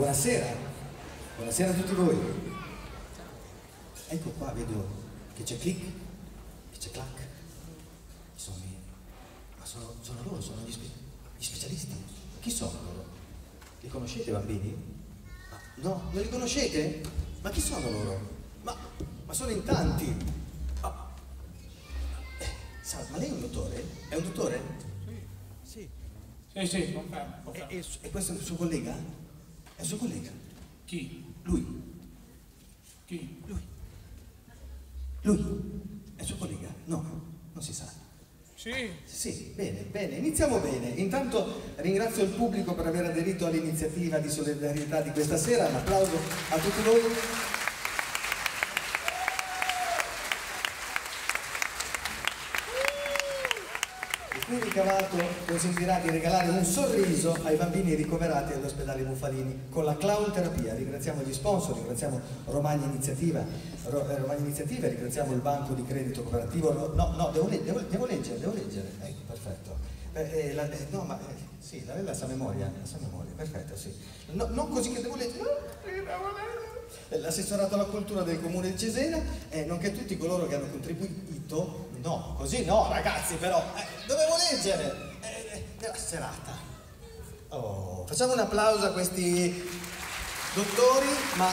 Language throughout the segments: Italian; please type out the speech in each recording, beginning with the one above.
Buonasera, buonasera a tutti voi. Ecco qua, vedo che c'è click, che c'è clack. Ma sono loro, sono gli specialisti. Chi sono loro? Li conoscete i bambini? No, non li conoscete? Ma chi sono loro? Ma sono in tanti. Ma lei è un dottore? È un dottore? Sì. Sì, confermo. E questo è il suo collega? È il suo collega? Chi? Lui. Chi? Lui. È il suo collega? No, non si sa. Sì. Sì, bene, iniziamo bene. Intanto ringrazio il pubblico per aver aderito all'iniziativa di solidarietà di questa sera. Un applauso a tutti voi. Il cui ricavato consentirà di regalare un sorriso ai bambini ricoverati all'ospedale Bufalini con la clown terapia. Ringraziamo gli sponsor, ringraziamo Romagna Iniziativa, ringraziamo il banco di credito cooperativo. No, devo leggere. Ecco, perfetto. Sì, la sa memoria, perfetto, sì. No, non così che devo leggere. L'assessorato alla cultura del comune di Cesena, nonché tutti coloro che hanno contribuito. No, così no, ragazzi, però dovevo leggere nella serata. Facciamo un applauso a questi dottori, ma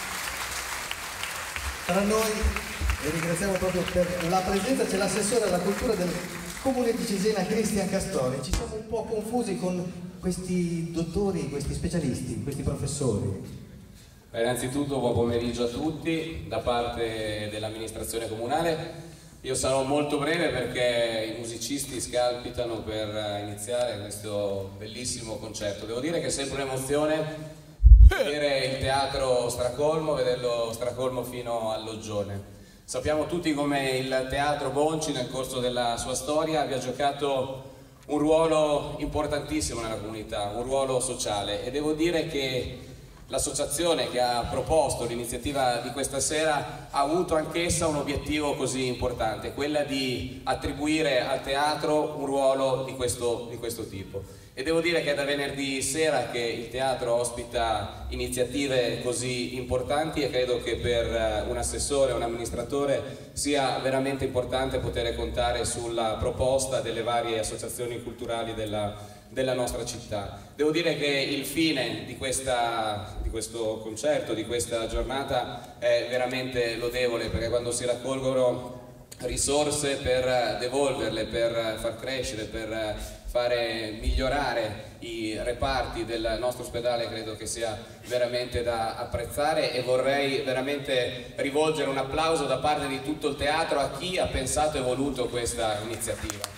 tra noi, e ringraziamo proprio per la presenza, c'è l'assessore alla cultura del comune di Cesena, Cristian Castori. Ci siamo un po' confusi con questi dottori, questi specialisti, questi professori. Innanzitutto buon pomeriggio a tutti da parte dell'amministrazione comunale. Io sarò molto breve perché i musicisti scalpitano per iniziare questo bellissimo concerto. Devo dire che è sempre un'emozione vedere il teatro stracolmo, vederlo stracolmo fino al Loggione. Sappiamo tutti come il teatro Bonci nel corso della sua storia abbia giocato un ruolo importantissimo nella comunità, un ruolo sociale, e devo dire che l'associazione che ha proposto l'iniziativa di questa sera ha avuto anch'essa un obiettivo così importante, quella di attribuire al teatro un ruolo di questo tipo. E devo dire che è da venerdì sera che il teatro ospita iniziative così importanti, e credo che per un assessore, un amministratore, sia veramente importante poter contare sulla proposta delle varie associazioni culturali della nostra città. Devo dire che il fine di questo concerto, di questa giornata, è veramente lodevole, perché quando si raccolgono risorse per devolverle, per far crescere, per fare migliorare i reparti del nostro ospedale, credo che sia veramente da apprezzare, e vorrei veramente rivolgere un applauso da parte di tutto il teatro a chi ha pensato e voluto questa iniziativa.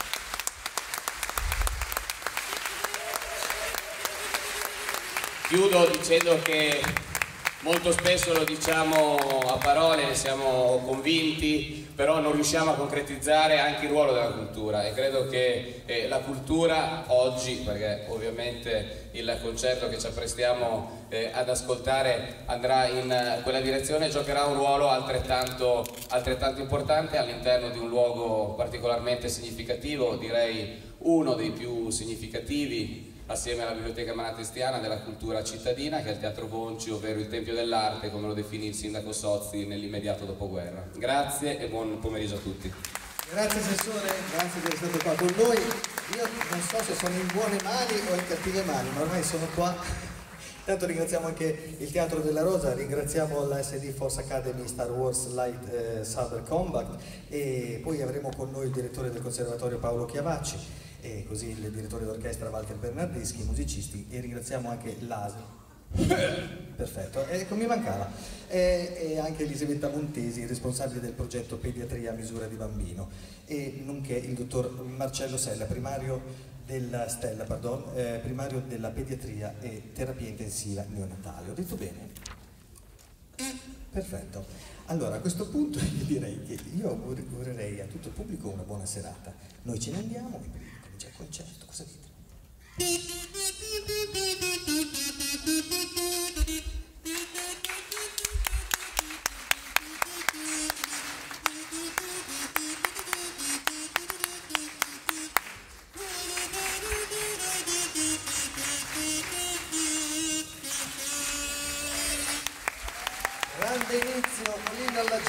Chiudo dicendo che molto spesso lo diciamo a parole, ne siamo convinti, però non riusciamo a concretizzare anche il ruolo della cultura, e credo che la cultura oggi, perché ovviamente il concerto che ci apprestiamo ad ascoltare andrà in quella direzione, giocherà un ruolo altrettanto importante all'interno di un luogo particolarmente significativo, direi uno dei più significativi, assieme alla Biblioteca Manatestiana, della cultura cittadina, che è il Teatro Bonci, ovvero il Tempio dell'Arte, come lo definì il sindaco Sozzi nell'immediato dopoguerra. Grazie e buon pomeriggio a tutti. Grazie Assessore, grazie di essere stato qua con noi. Io non so se sono in buone mani o in cattive mani, ma ormai sono qua. Intanto ringraziamo anche il Teatro della Rosa, ringraziamo la SD Force Academy Star Wars Light Saber Combat, e poi avremo con noi il direttore del Conservatorio Paolo Chiavacci, e così il direttore d'orchestra Walter Bernardeschi, i musicisti, e ringraziamo anche l'ASL. Perfetto, ecco, mi mancava. E anche Elisabetta Montesi, responsabile del progetto Pediatria a misura di bambino, e nonché il dottor Marcello Sella, primario della pediatria e terapia intensiva neonatale. Ho detto bene? Perfetto. Allora, a questo punto io direi che io augurerei a tutto il pubblico una buona serata. Noi ce ne andiamo e poi comincia il concerto. Cosa dite?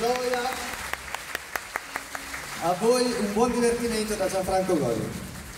gioia. A voi un buon divertimento da Gianfranco Gori.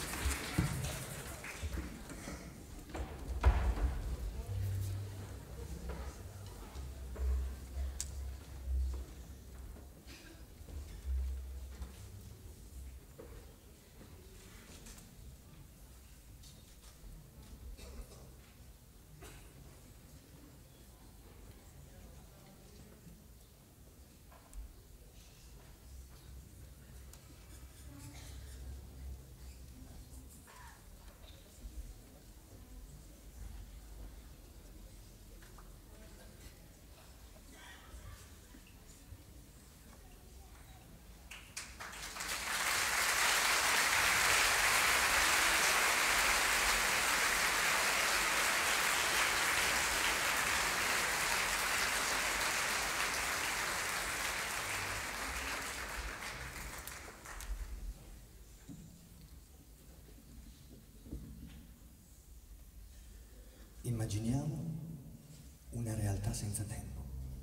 Immaginiamo una realtà senza tempo.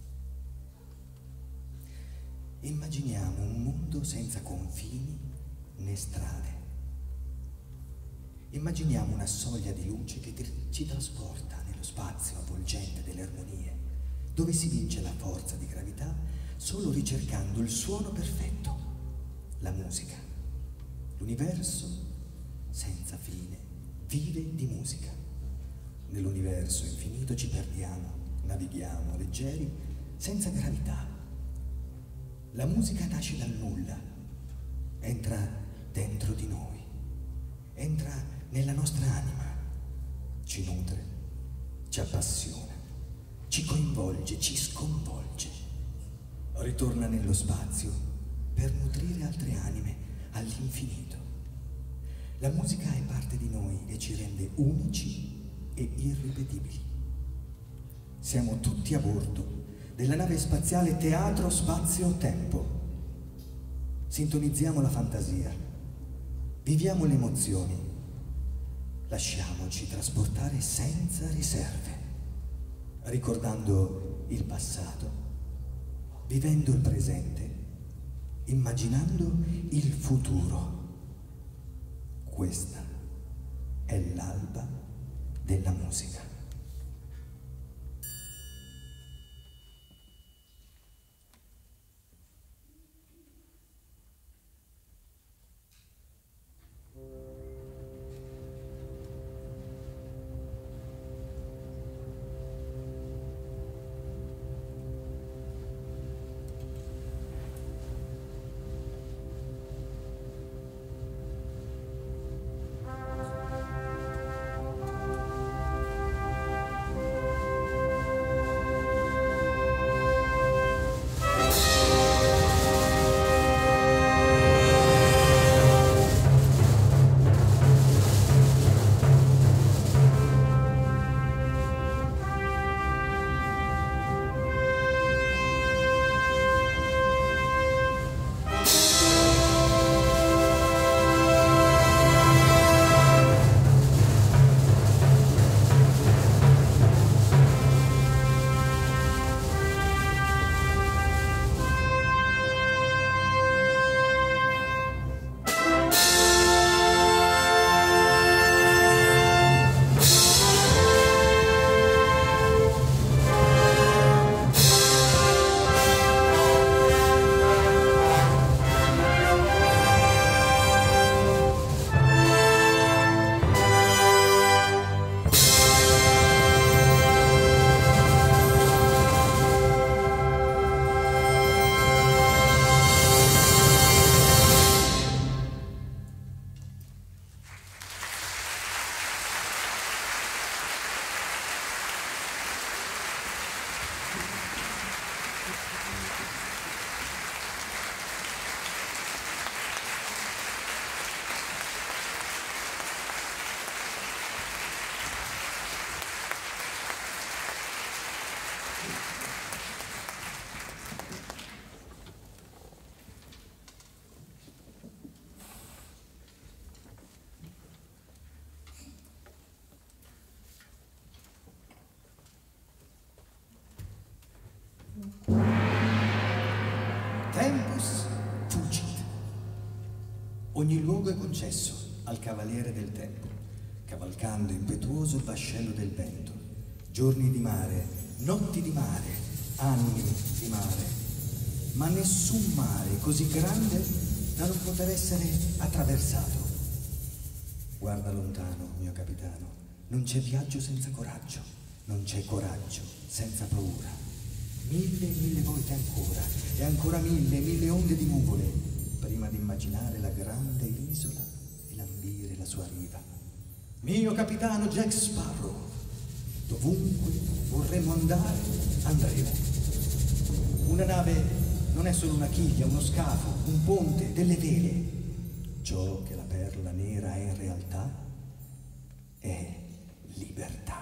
Immaginiamo un mondo senza confini né strade. Immaginiamo una soglia di luce che ci trasporta nello spazio avvolgente delle armonie, dove si vince la forza di gravità solo ricercando il suono perfetto, la musica. L'universo senza fine vive di musica. Nell'universo infinito ci perdiamo, navighiamo leggeri, senza gravità. La musica nasce dal nulla, entra dentro di noi, entra nella nostra anima, ci nutre, ci appassiona, ci coinvolge, ci sconvolge. Ritorna nello spazio per nutrire altre anime all'infinito. La musica è parte di noi e ci rende unici e irripetibili. Siamo tutti a bordo della nave spaziale Teatro Spazio Tempo. Sintonizziamo la fantasia, viviamo le emozioni, lasciamoci trasportare senza riserve, ricordando il passato, vivendo il presente, immaginando il futuro. Questa è l'alba della musica. Ogni luogo è concesso al cavaliere del tempo, cavalcando impetuoso il vascello del vento. Giorni di mare, notti di mare, anni di mare, ma nessun mare così grande da non poter essere attraversato. Guarda lontano, mio capitano, non c'è viaggio senza coraggio, non c'è coraggio senza paura. Mille e mille volte ancora, e ancora mille onde di nuvole, prima di immaginare la grande isola e lambire la sua riva. Mio capitano Jack Sparrow, dovunque vorremmo andare, andremo. Una nave non è solo una chiglia, uno scafo, un ponte, delle vele. Ciò che la perla nera è in realtà è libertà.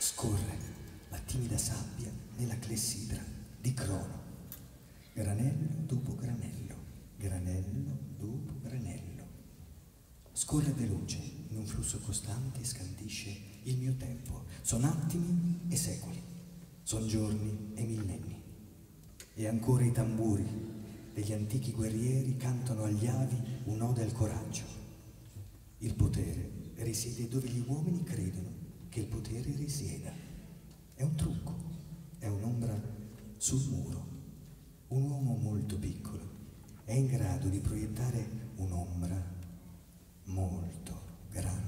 Scorre la timida sabbia nella clessidra di Crono. Granello dopo granello, granello dopo granello. Scorre veloce in un flusso costante e scandisce il mio tempo. Sono attimi e secoli, sono giorni e millenni. E ancora i tamburi degli antichi guerrieri cantano agli avi un'ode al coraggio. Il potere risiede dove gli uomini credono che il potere risieda. È un trucco, è un'ombra sul muro. Un uomo molto piccolo è in grado di proiettare un'ombra molto grande.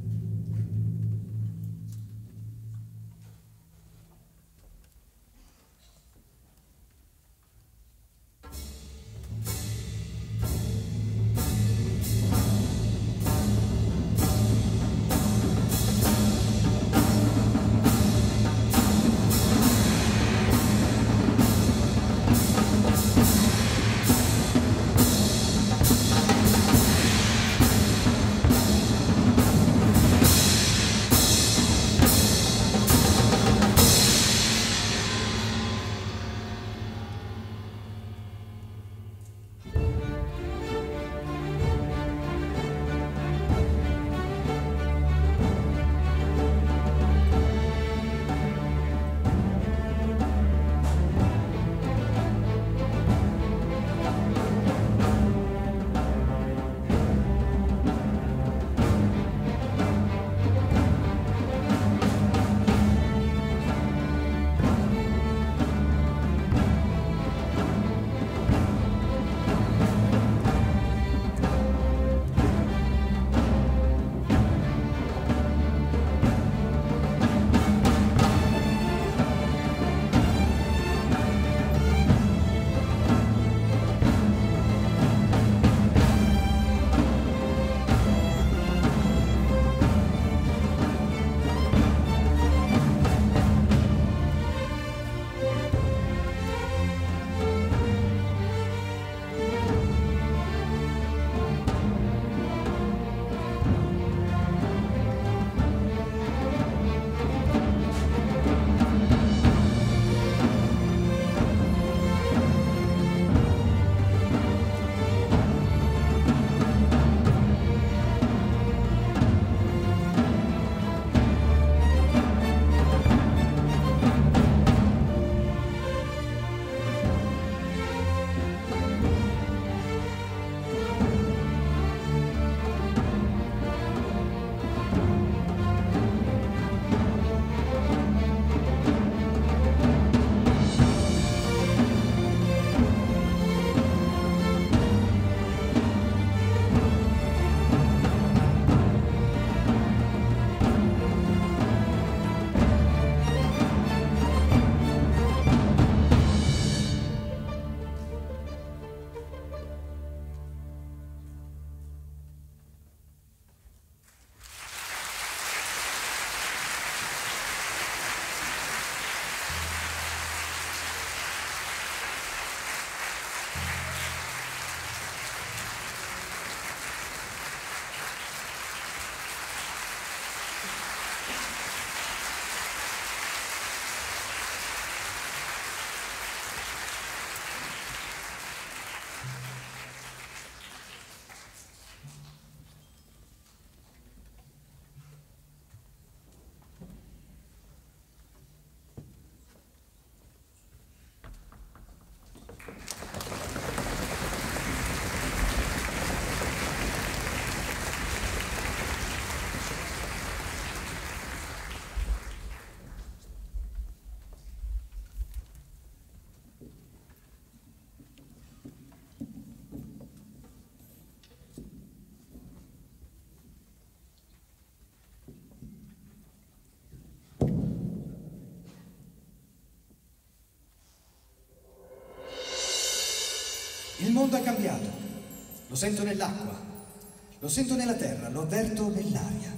Il mondo è cambiato, lo sento nell'acqua, lo sento nella terra, lo avverto nell'aria.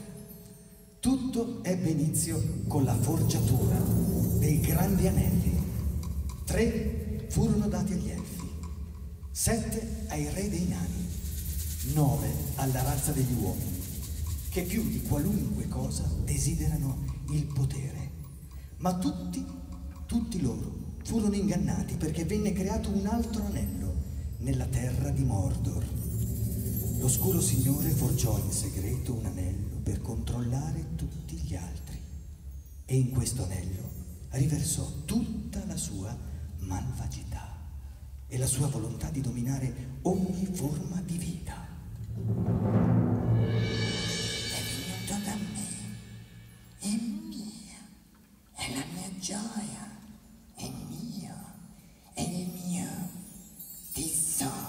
Tutto ebbe inizio con la forgiatura dei grandi anelli. 3 furono dati agli elfi, 7 ai re dei nani, 9 alla razza degli uomini, che più di qualunque cosa desiderano il potere. Ma tutti loro furono ingannati perché venne creato un altro anello nella terra di Mordor. L'oscuro signore forgiò in segreto un anello per controllare tutti gli altri e in questo anello riversò tutta la sua malvagità e la sua volontà di dominare ogni forma di vita. È venuto da me, è mio, è la mia gioia, è mio, è il mio tesoro.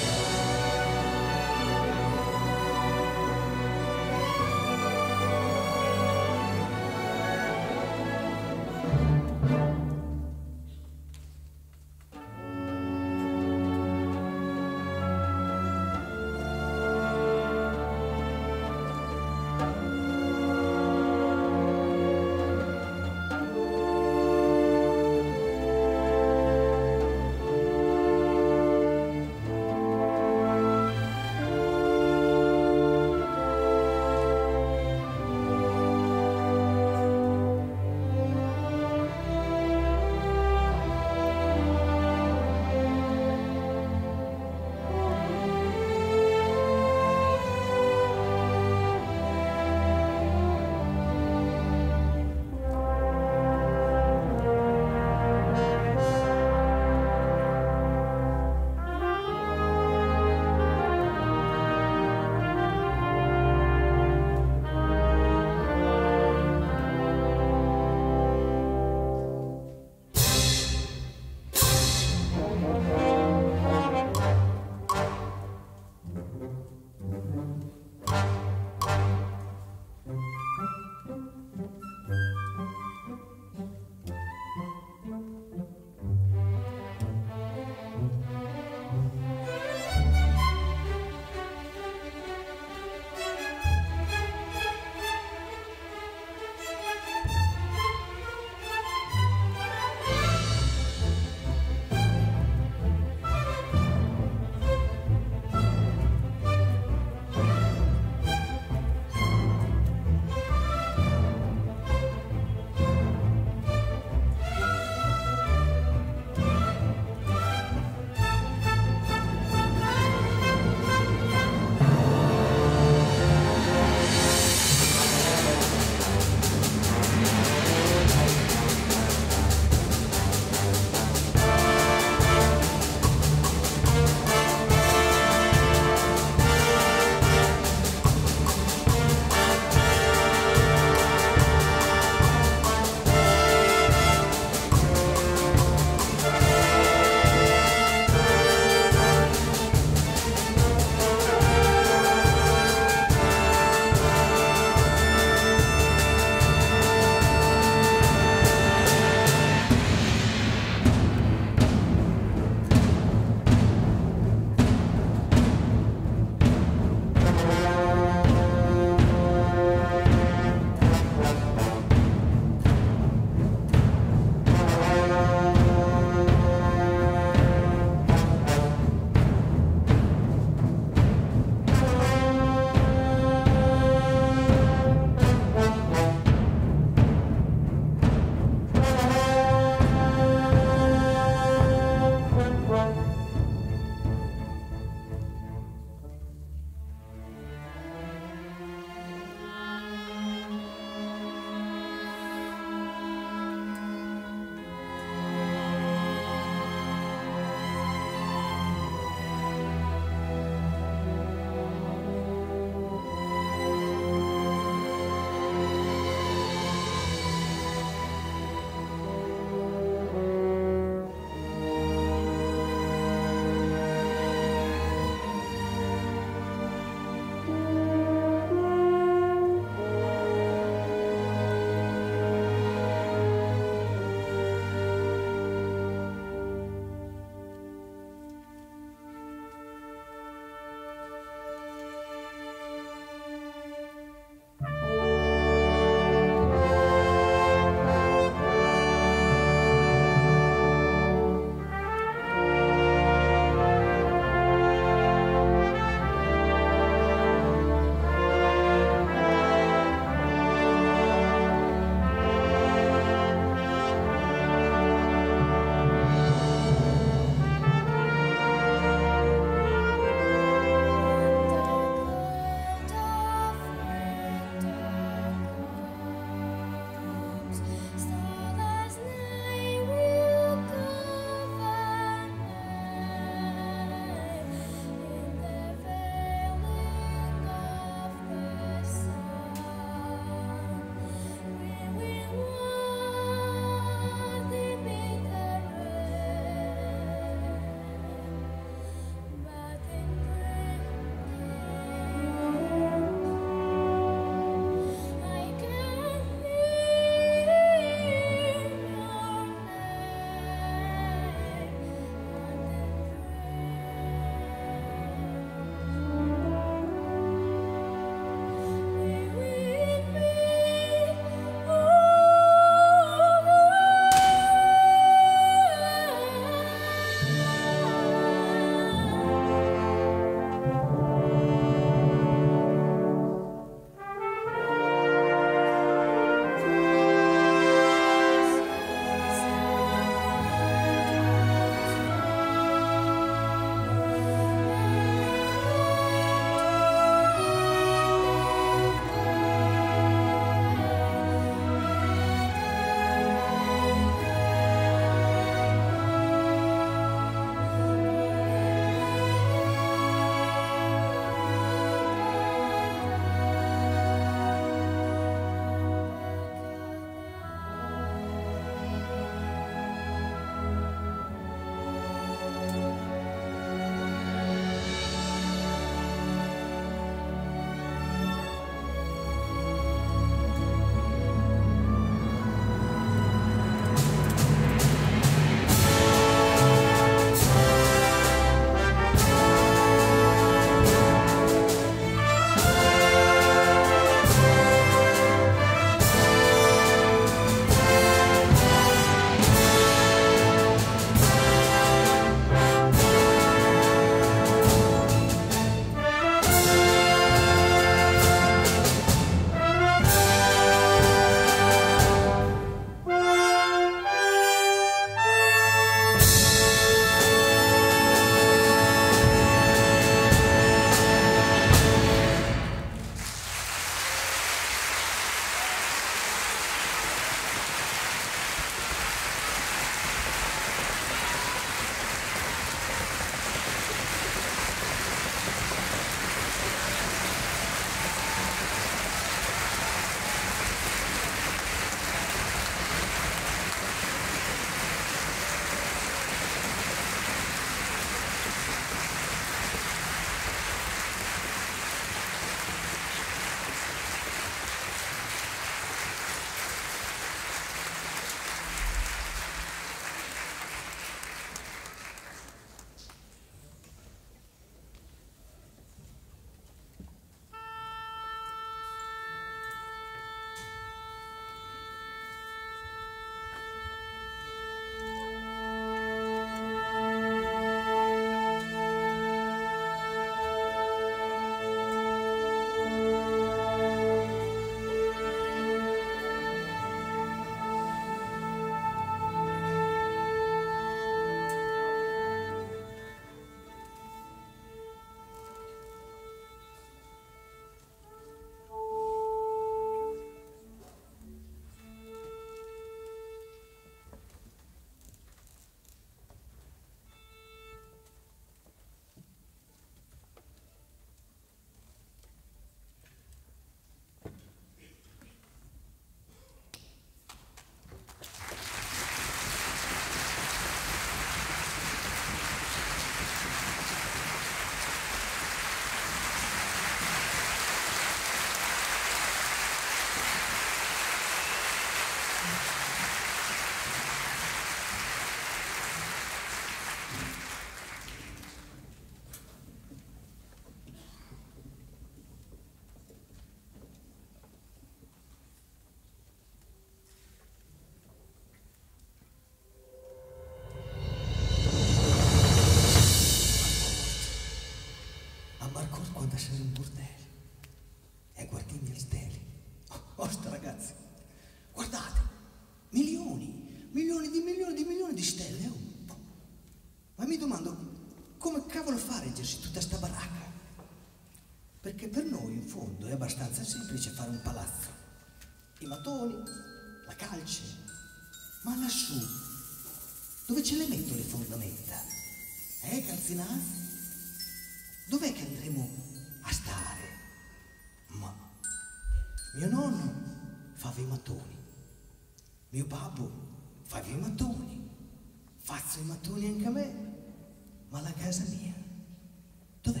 di milioni di stelle. Oh. Ma mi domando, come cavolo fa a reggersi tutta sta baracca? Perché per noi in fondo è abbastanza semplice fare un palazzo. I mattoni, la calce, ma lassù, dove ce le metto le fondamenta? Calzinazzi? Dov'è che andremo a stare? Ma mio nonno fa i mattoni, mio babbo fa i mattoni, faccio i mattoni anche a me, ma la casa mia dov'è?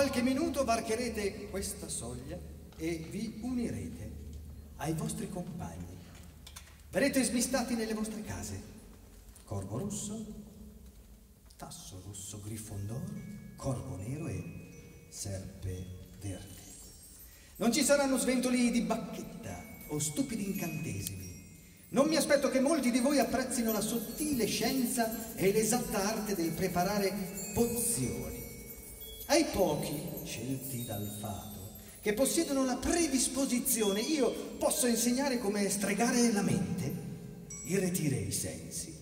qualche minuto varcherete questa soglia e vi unirete ai vostri compagni. Verrete smistati nelle vostre case. Corvo rosso, tasso rosso, grifondoro, corvo nero e serpe verde. Non ci saranno sventoli di bacchetta o stupidi incantesimi. Non mi aspetto che molti di voi apprezzino la sottile scienza e l'esatta arte del preparare pozioni. Ai pochi, scelti dal fato, che possiedono la predisposizione, io posso insegnare come stregare la mente, irretire i sensi,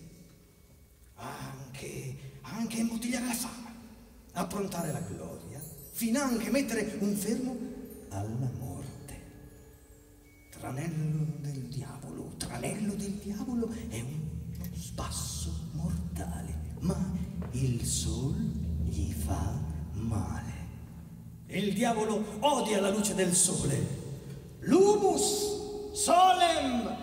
anche imbottigliare la fama, approntare la gloria, finanche mettere un fermo alla morte. Tranello del diavolo è uno spasso mortale, ma il sol gli fa male. Il diavolo odia la luce del sole. Lumus solem.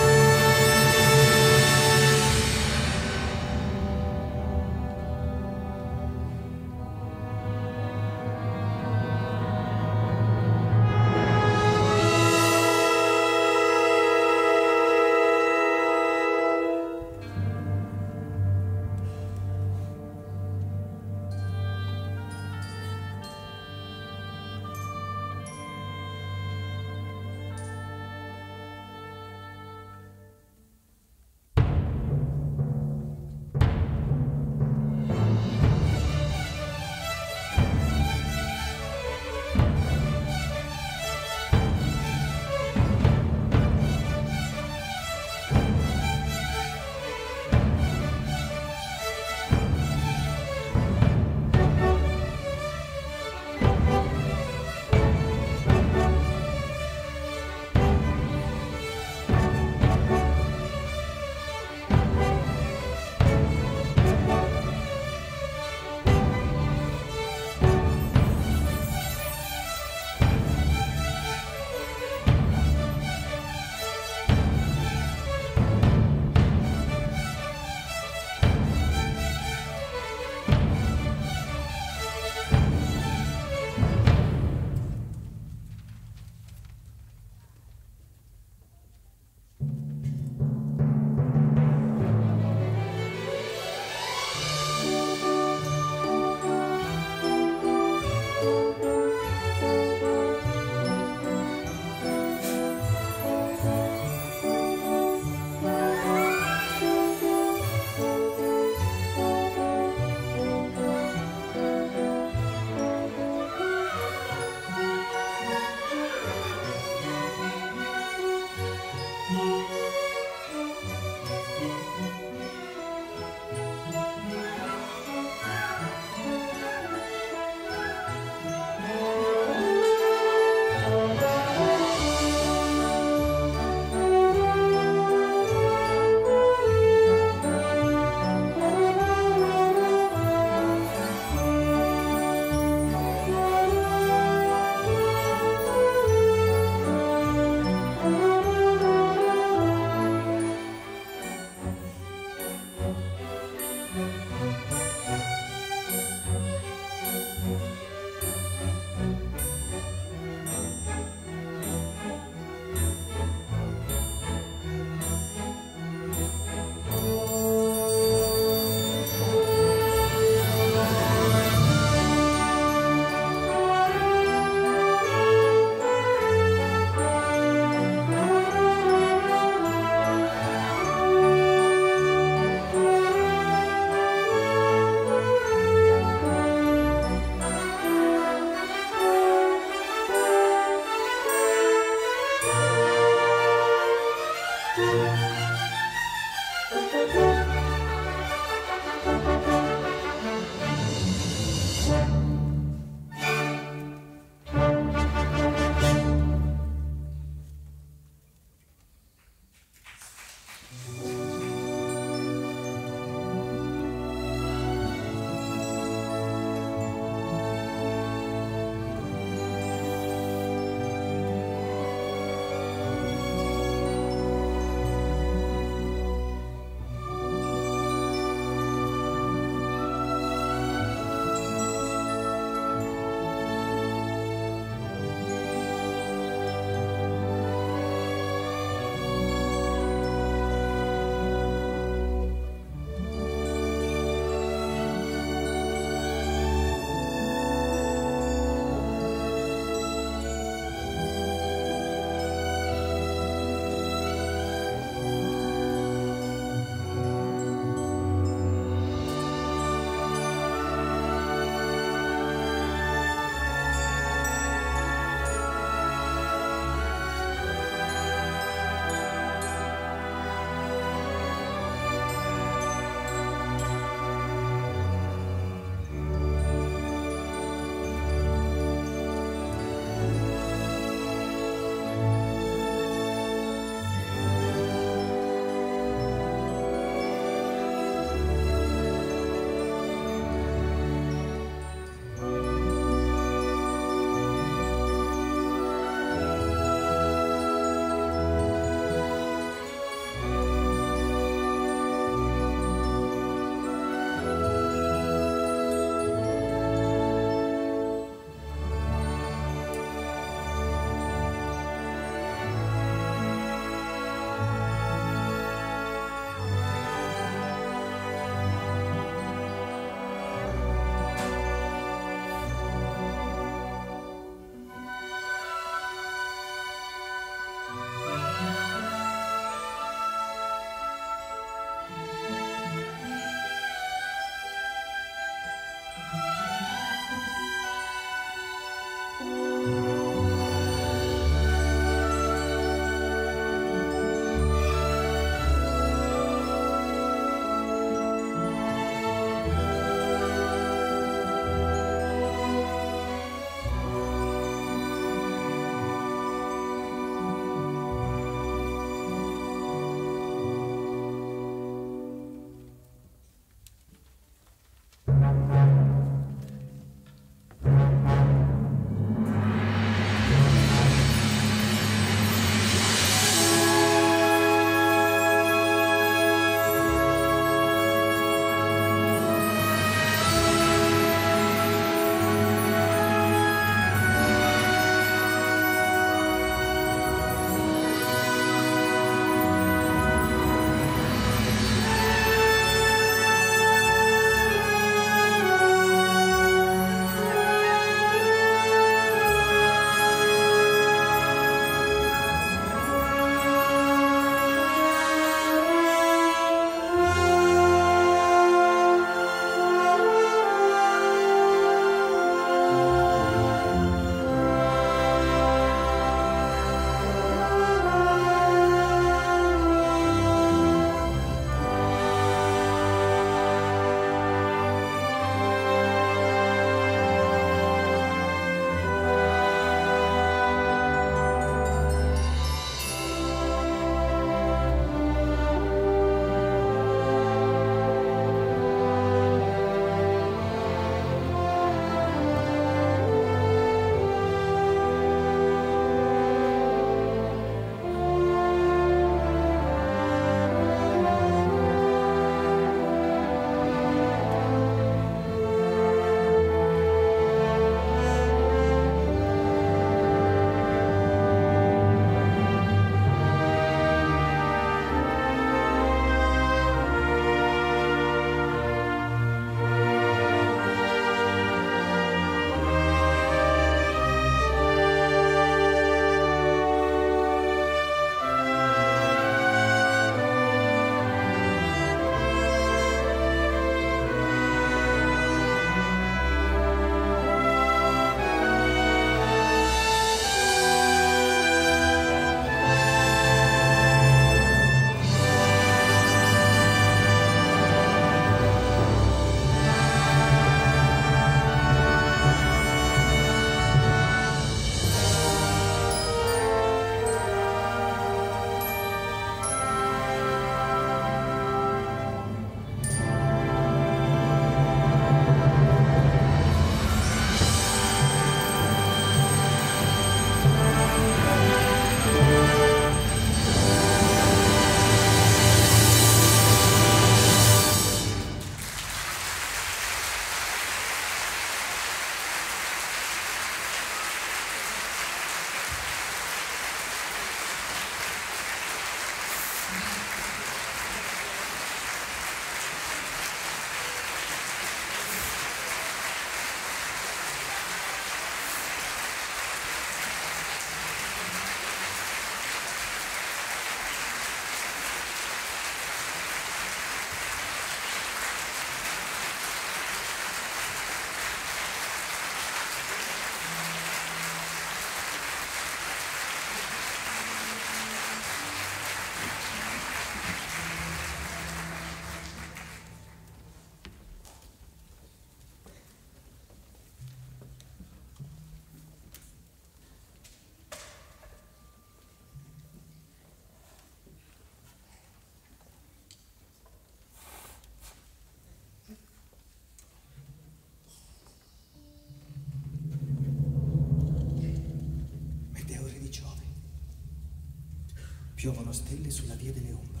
piovono stelle sulla via delle ombre,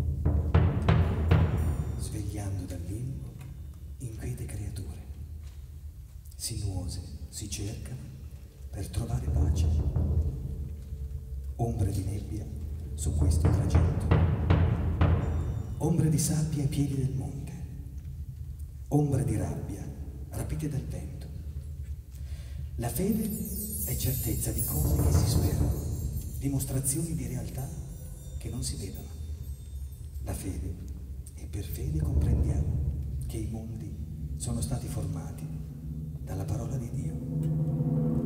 svegliando dal limbo inquiete creature. Sinuose si cercano per trovare pace. Ombre di nebbia su questo tragitto, ombre di sabbia ai piedi del monte, ombre di rabbia rapite dal vento. La fede è certezza di cose che si sperano, dimostrazioni di realtà che non si vedono. La fede, e per fede comprendiamo che i mondi sono stati formati dalla parola di Dio.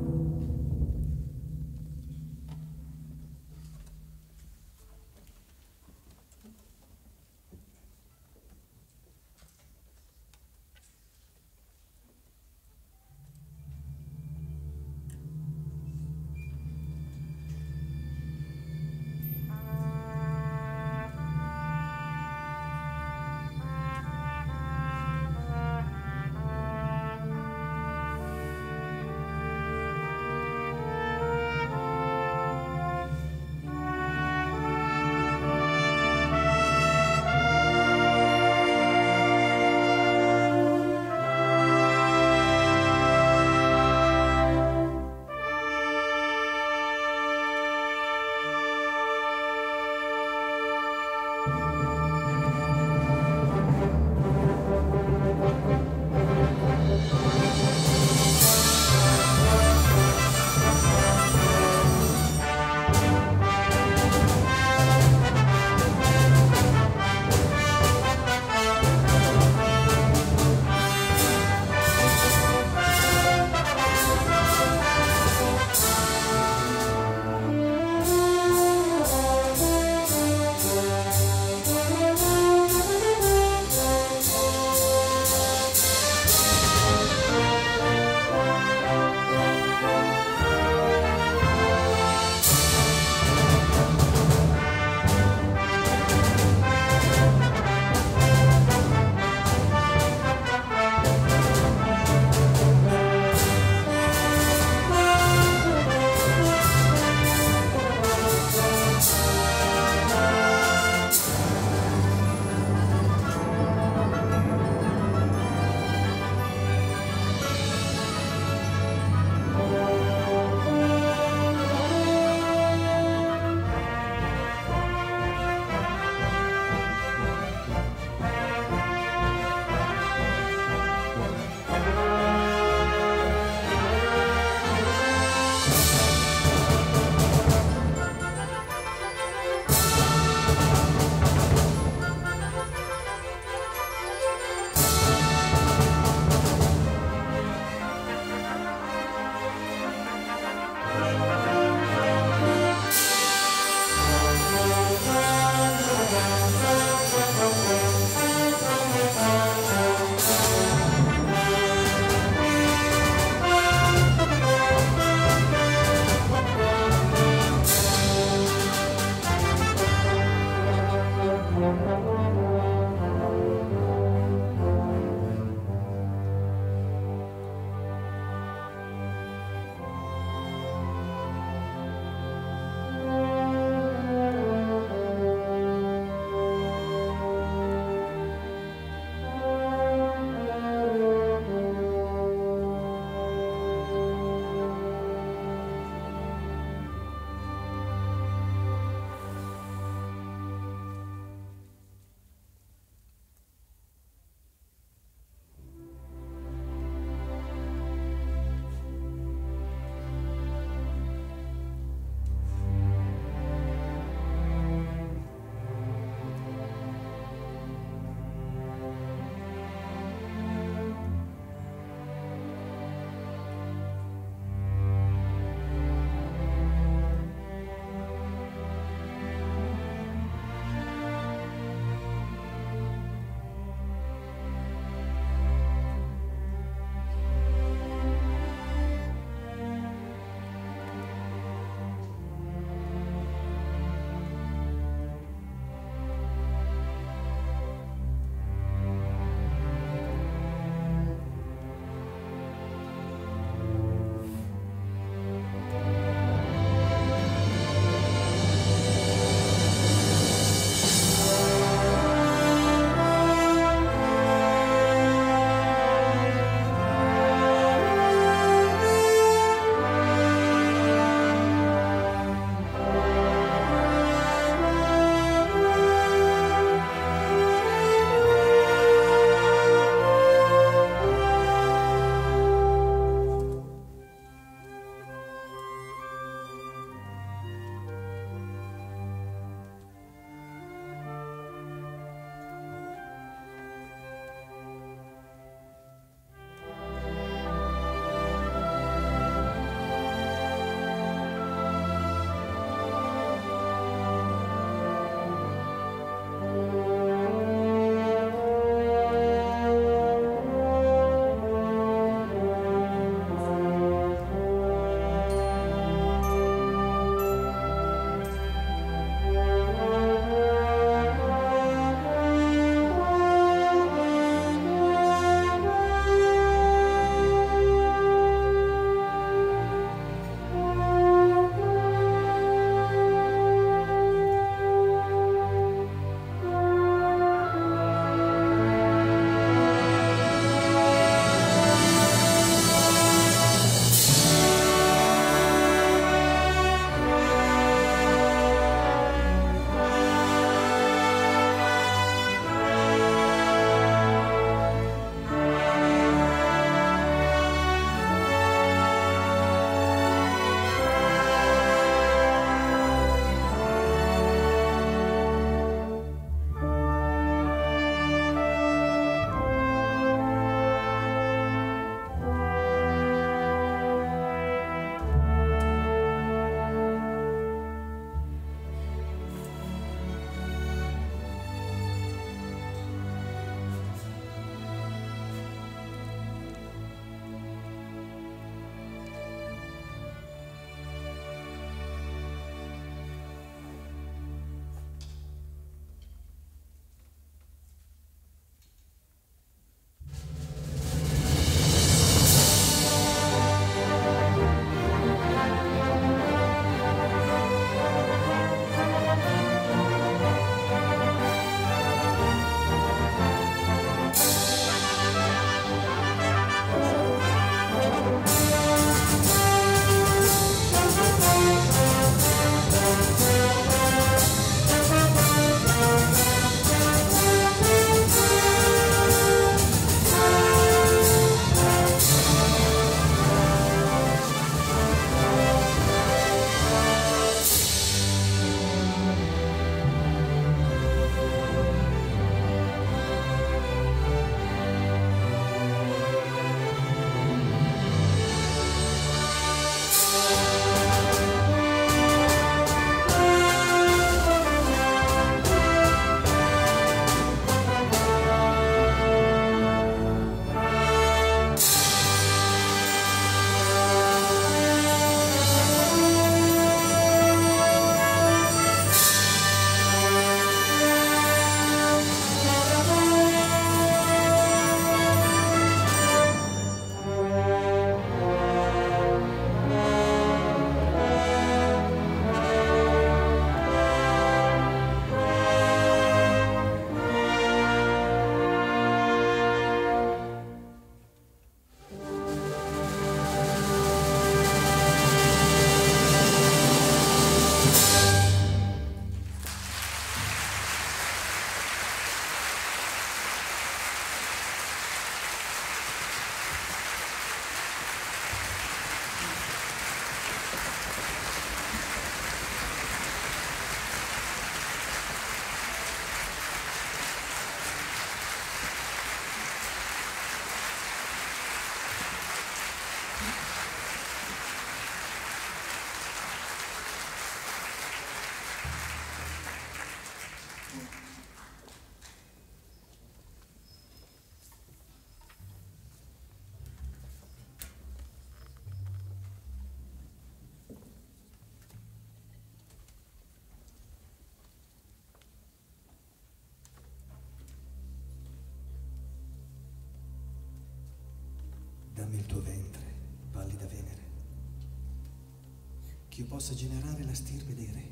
Dammi il tuo ventre, pallida Venere, che io possa generare la stirpe dei re,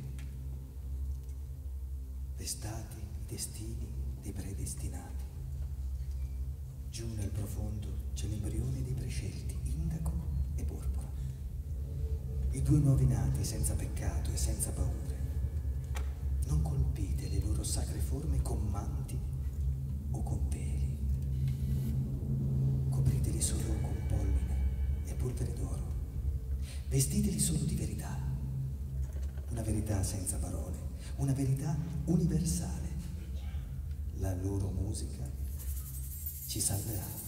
le stati, i destini dei predestinati. Giù nel profondo c'è l'embrione dei prescelti, indaco e porpora, i due nuovi nati senza peccato e senza paure. Non colpite le loro sacre forme con manti o con veli, copriteli solo con polline e polvere d'oro. Vestiteli solo di verità, una verità senza parole, una verità universale. La loro musica ci salverà.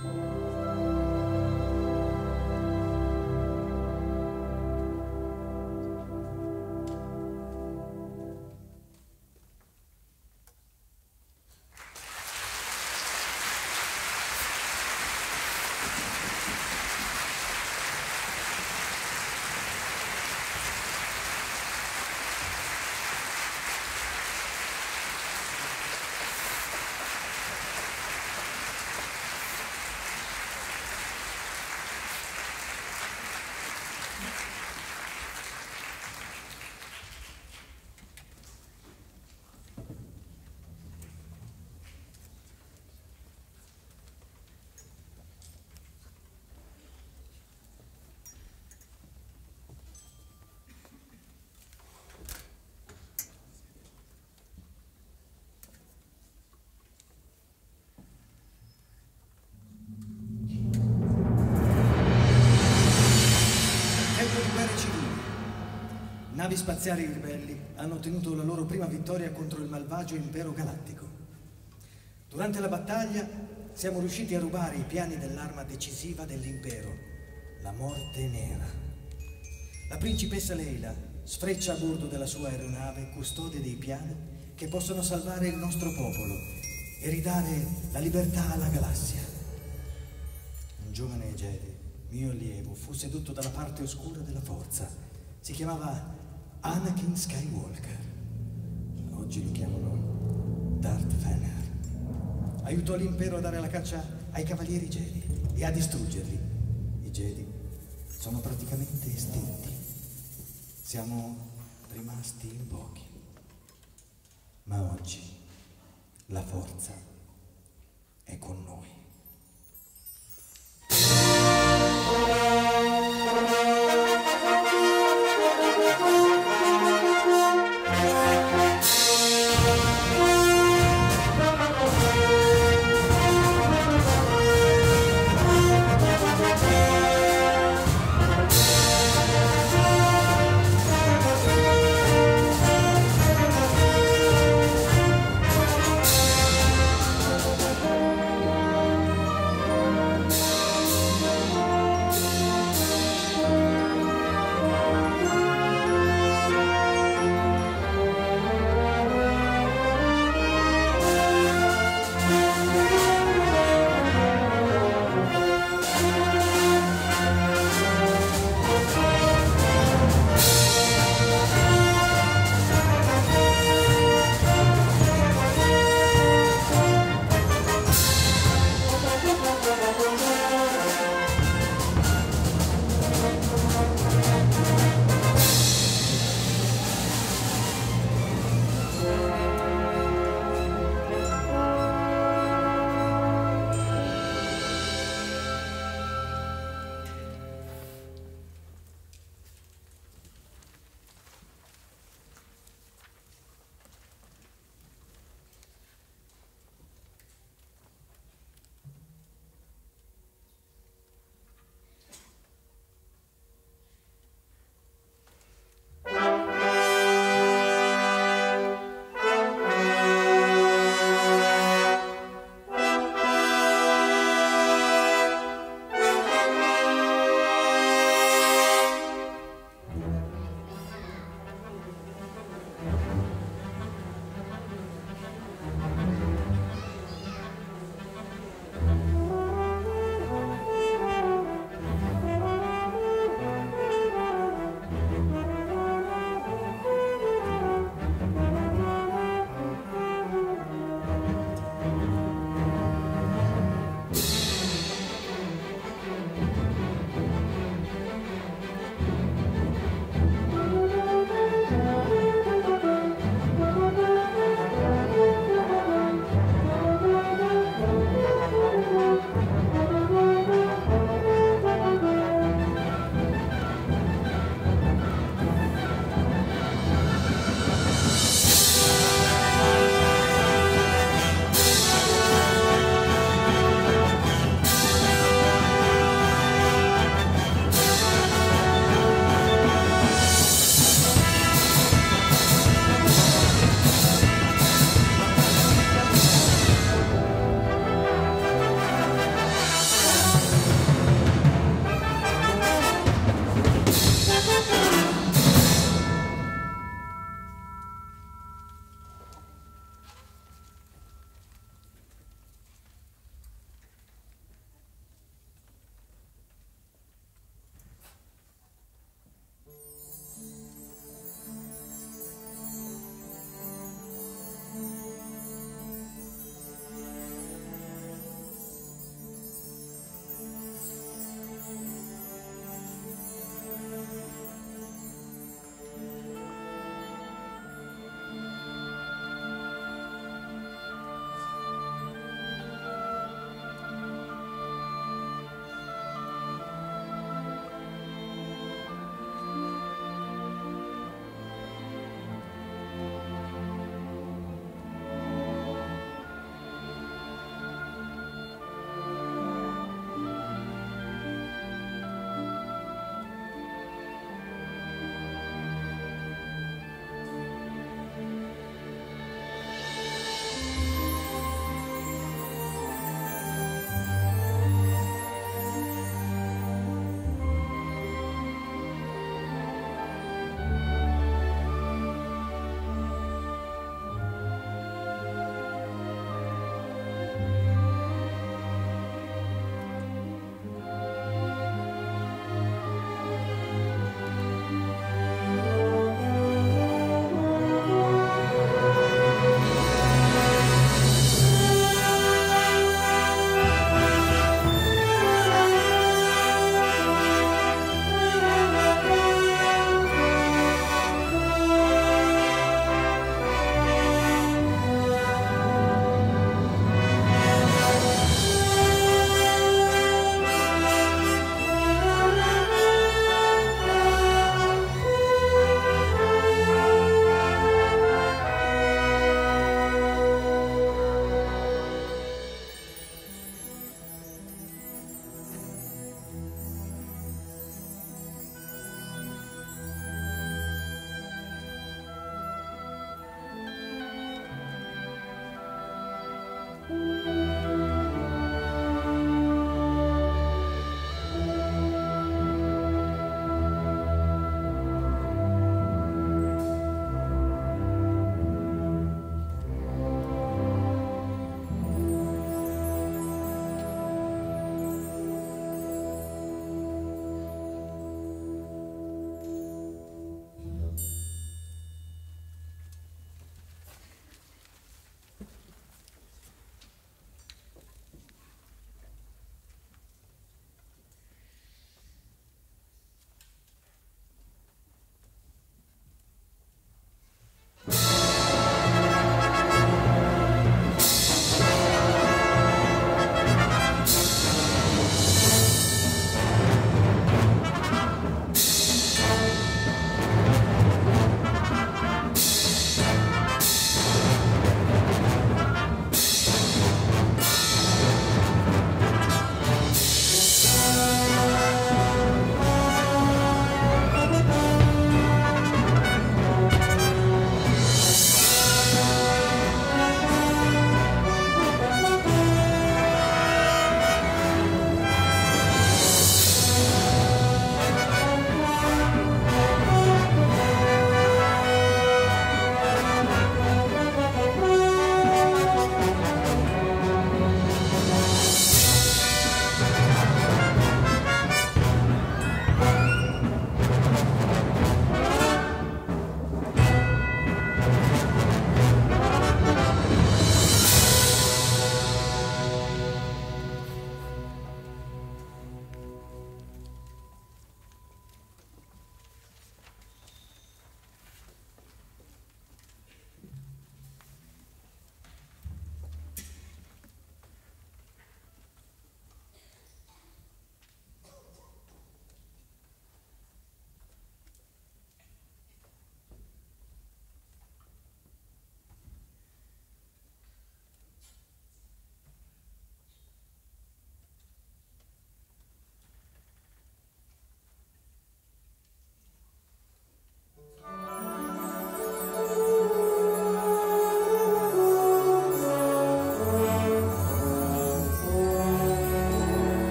Navi spaziali ribelli hanno ottenuto la loro prima vittoria contro il malvagio impero galattico. Durante la battaglia siamo riusciti a rubare i piani dell'arma decisiva dell'impero, la morte nera. La principessa Leila sfreccia a bordo della sua aeronave custode dei piani che possono salvare il nostro popolo e ridare la libertà alla galassia. Un giovane Jedi, mio allievo, fu sedotto dalla parte oscura della forza. Si chiamava Anakin Skywalker. Oggi lo chiamano Darth Vader. Aiutò l'impero a dare la caccia ai cavalieri Jedi e a distruggerli. I Jedi sono praticamente estinti. Siamo rimasti in pochi. Ma oggi la forza è con noi.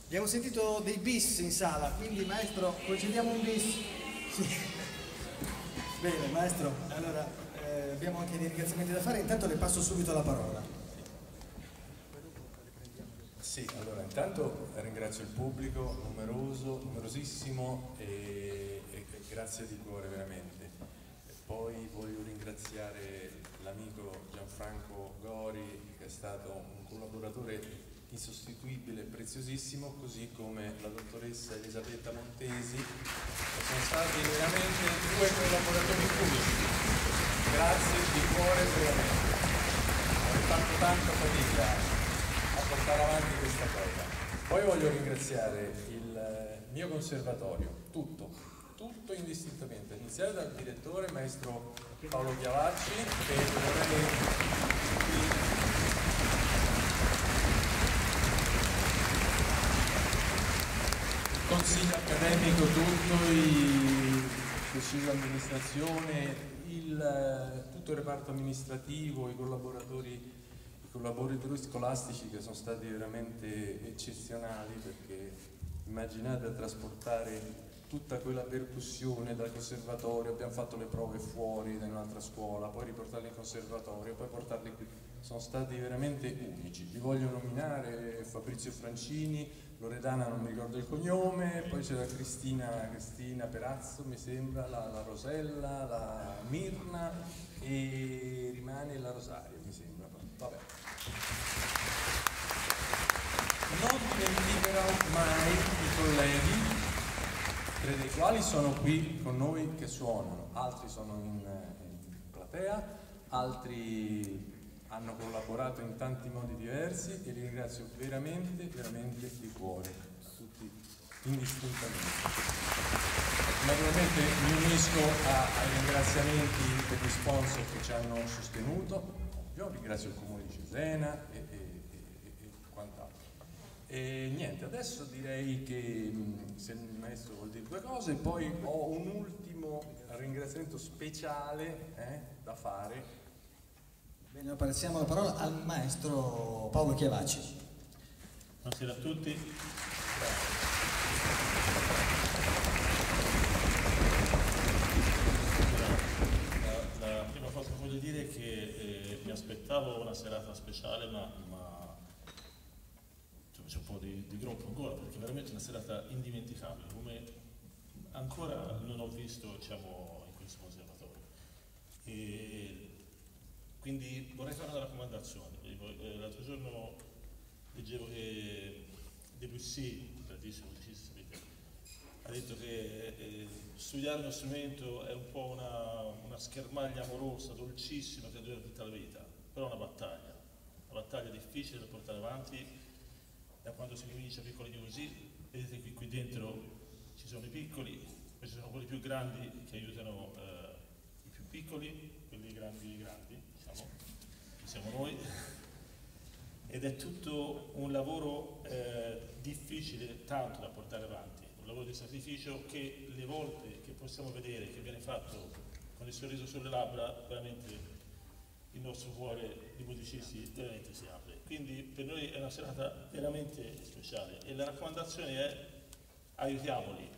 Abbiamo sentito dei bis in sala, quindi maestro, concediamo un bis. Sì. Bene, maestro, allora abbiamo anche dei ringraziamenti da fare, intanto le passo subito la parola. Sì, allora intanto ringrazio il pubblico numerosissimo e grazie di cuore veramente. E poi voglio ringraziare l'amico Gianfranco Gori, che è stato un collaboratore insostituibile e preziosissimo, così come la dottoressa Elisabetta Montesi, che sono stati veramente 2 collaboratori pubblici. Grazie di cuore veramente. Ho fatto tanta fatica a portare avanti questa cosa. Poi voglio ringraziare il mio conservatorio, tutto indistintamente, a iniziare dal direttore, maestro Paolo Chiavacci, che il consiglio accademico, tutto, il consiglio di amministrazione, tutto il reparto amministrativo, i collaboratori scolastici, che sono stati veramente eccezionali, perché immaginate a trasportare tutta quella percussione dal conservatorio, abbiamo fatto le prove fuori da un'altra scuola, poi riportarli in conservatorio, poi portarli qui, sono stati veramente unici. Vi voglio nominare Fabrizio Francini, Loredana non mi ricordo il cognome, poi c'era Cristina Perazzo mi sembra, la Rosella, la Mirna e rimane la Rosaria mi sembra, vabbè. Non dimenticherò mai i colleghi, 3 dei quali sono qui con noi che suonano, altri sono in platea, altri hanno collaborato in tanti modi diversi e li ringrazio veramente di cuore, tutti indistintamente. Naturalmente mi unisco ai ringraziamenti per gli sponsor che ci hanno sostenuto, io ringrazio il Comune di Cesena e quant'altro. E niente, adesso direi che se il maestro vuol dire 2 cose, poi ho un ultimo ringraziamento speciale da fare. Bene, passiamo la parola al maestro Paolo Chiavacci. Buonasera a tutti. La prima cosa che voglio dire è che mi aspettavo una serata speciale, ma c'è un po' di groppo ancora, perché è veramente una serata indimenticabile, come ancora non ho visto, diciamo, in questo conservatorio. E quindi vorrei fare una raccomandazione. L'altro giorno leggevo che Debussy, un grandissimo musicista, ha detto che studiare uno strumento è un po' una schermaglia amorosa, dolcissima, che dura tutta la vita, però è una battaglia difficile da portare avanti. Da quando si comincia piccolini così, vedete che qui dentro ci sono i piccoli, poi ci sono quelli più grandi che aiutano i più piccoli, quelli grandi, diciamo, che siamo noi, ed è tutto un lavoro difficile, tanto da portare avanti, un lavoro di sacrificio che le volte che possiamo vedere che viene fatto con il sorriso sulle labbra, veramente il nostro cuore di musicisti veramente si apre. Quindi per noi è una serata veramente speciale e la raccomandazione è aiutiamoli.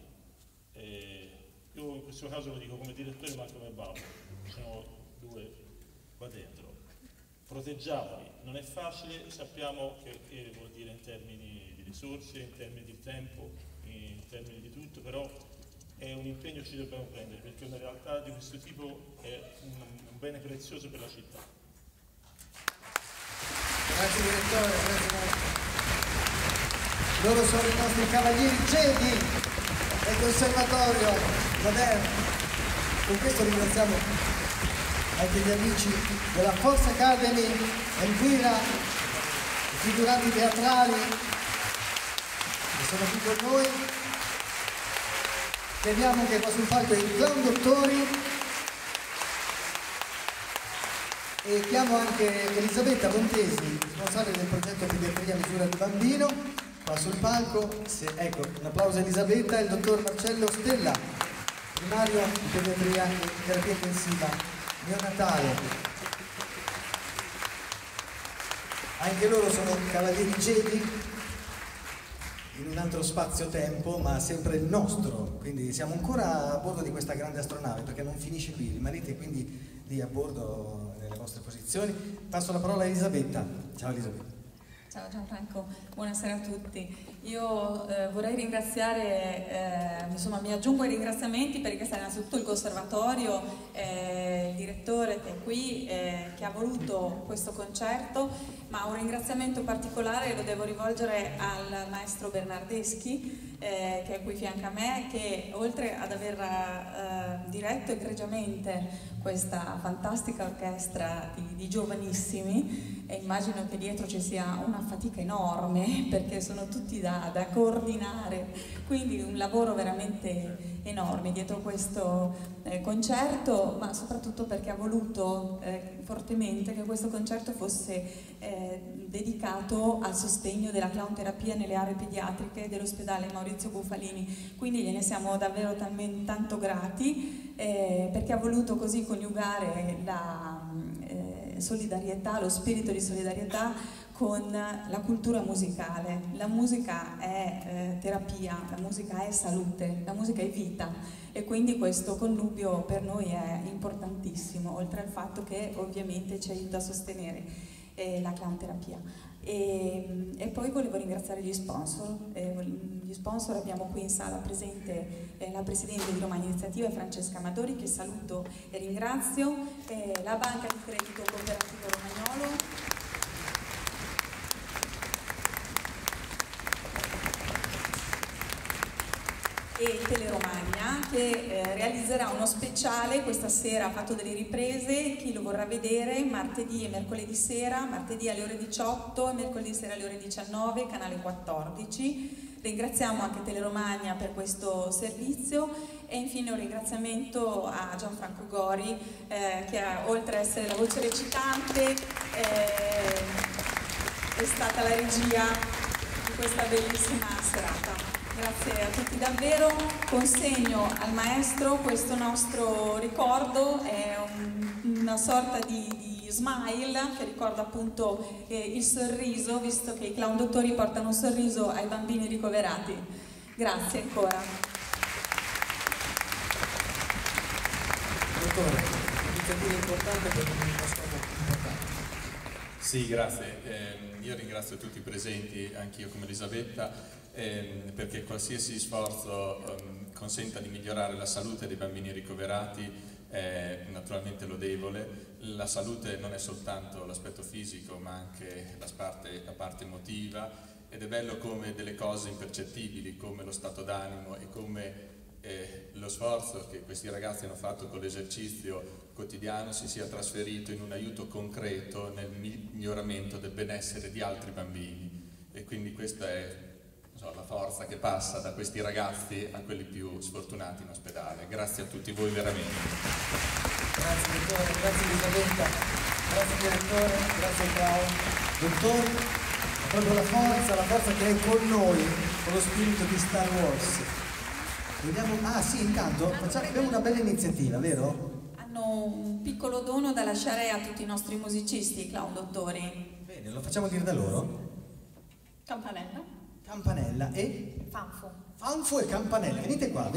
Io in questo caso lo dico come direttore ma anche come babbo, ci sono 2 qua dentro. Proteggiamoli, non è facile, sappiamo che vuol dire in termini di risorse, in termini di tempo, in termini di tutto, però è un impegno che ci dobbiamo prendere perché una realtà di questo tipo è un bene prezioso per la città. Grazie direttore, grazie maestro. Loro sono i nostri cavalieri Jedi del conservatorio moderno. Con questo ringraziamo anche gli amici della Force Academy, Elvira, i figuranti teatrali che sono qui con noi. Chiediamo che qua sul palco i clown dottori. E chiamo anche Elisabetta Montesi, responsabile del progetto Pediatria Misura di Bambino, qua sul palco. Ecco, un applauso a Elisabetta e il dottor Marcello Stella, primario di pediatria e terapia intensiva neonatale. Anche loro sono cavalieri Jedi, in un altro spazio-tempo, ma sempre il nostro, quindi siamo ancora a bordo di questa grande astronave perché non finisce qui, rimanete quindi lì a bordo nelle vostre posizioni. Passo la parola a Elisabetta. Ciao Elisabetta. Ciao Gianfranco, buonasera a tutti. Io vorrei ringraziare, insomma mi aggiungo ai ringraziamenti per ringraziare innanzitutto il conservatorio, il direttore che è qui, che ha voluto questo concerto, ma un ringraziamento particolare lo devo rivolgere al maestro Bernardeschi, che è qui fianco a me, che oltre ad aver diretto egregiamente questa fantastica orchestra di giovanissimi, e immagino che dietro ci sia una fatica enorme perché sono tutti da coordinare, quindi un lavoro veramente enorme dietro questo concerto, ma soprattutto perché ha voluto fortemente che questo concerto fosse dedicato al sostegno della clownterapia nelle aree pediatriche dell'ospedale Maurizio Bufalini, quindi gliene siamo davvero tanto grati, perché ha voluto così coniugare la solidarietà, lo spirito di solidarietà con la cultura musicale. La musica è terapia, la musica è salute, la musica è vita, e quindi questo connubio per noi è importantissimo, oltre al fatto che ovviamente ci aiuta a sostenere la clownterapia. E poi volevo ringraziare gli sponsor. Gli sponsor, abbiamo qui in sala presente la Presidente di Roma Iniziativa Francesca Amadori, che saluto e ringrazio, la Banca di Credito Cooperativo Romagnolo, e Teleromagna, che realizzerà uno speciale questa sera, ha fatto delle riprese, chi lo vorrà vedere, martedì e mercoledì sera, martedì alle ore 18 e mercoledì sera alle ore 19, canale 14. Ringraziamo anche Teleromagna per questo servizio, e infine un ringraziamento a Gianfranco Gori, che oltre ad essere la voce recitante è stata la regia di questa bellissima serata. Grazie a tutti davvero, consegno al maestro questo nostro ricordo, è una sorta di smile che ricorda appunto il sorriso, visto che i clown dottori portano un sorriso ai bambini ricoverati. Grazie ancora. Dottore, un'iniziativa importante per un nostro importante. Sì, grazie. Io ringrazio tutti i presenti, anch'io come Elisabetta, perché qualsiasi sforzo consenta di migliorare la salute dei bambini ricoverati è naturalmente lodevole. La salute non è soltanto l'aspetto fisico, ma anche la parte emotiva, ed è bello come delle cose impercettibili, come lo stato d'animo e come lo sforzo che questi ragazzi hanno fatto con l'esercizio quotidiano si sia trasferito in un aiuto concreto nel miglioramento del benessere di altri bambini, e quindi questa è la forza che passa da questi ragazzi a quelli più sfortunati in ospedale. Grazie a tutti voi veramente. Grazie dottore, grazie Elisabetta, grazie direttore, grazie Clown. Dottore, proprio la forza che è con noi, con lo spirito di Star Wars. Vediamo, sì, intanto abbiamo una bella iniziativa, vero? Hanno un piccolo dono da lasciare a tutti i nostri musicisti, i clown dottori. Bene, lo facciamo dire da loro? Campanella. Campanella e? Fanfo. Fanfo e Campanella, venite qua.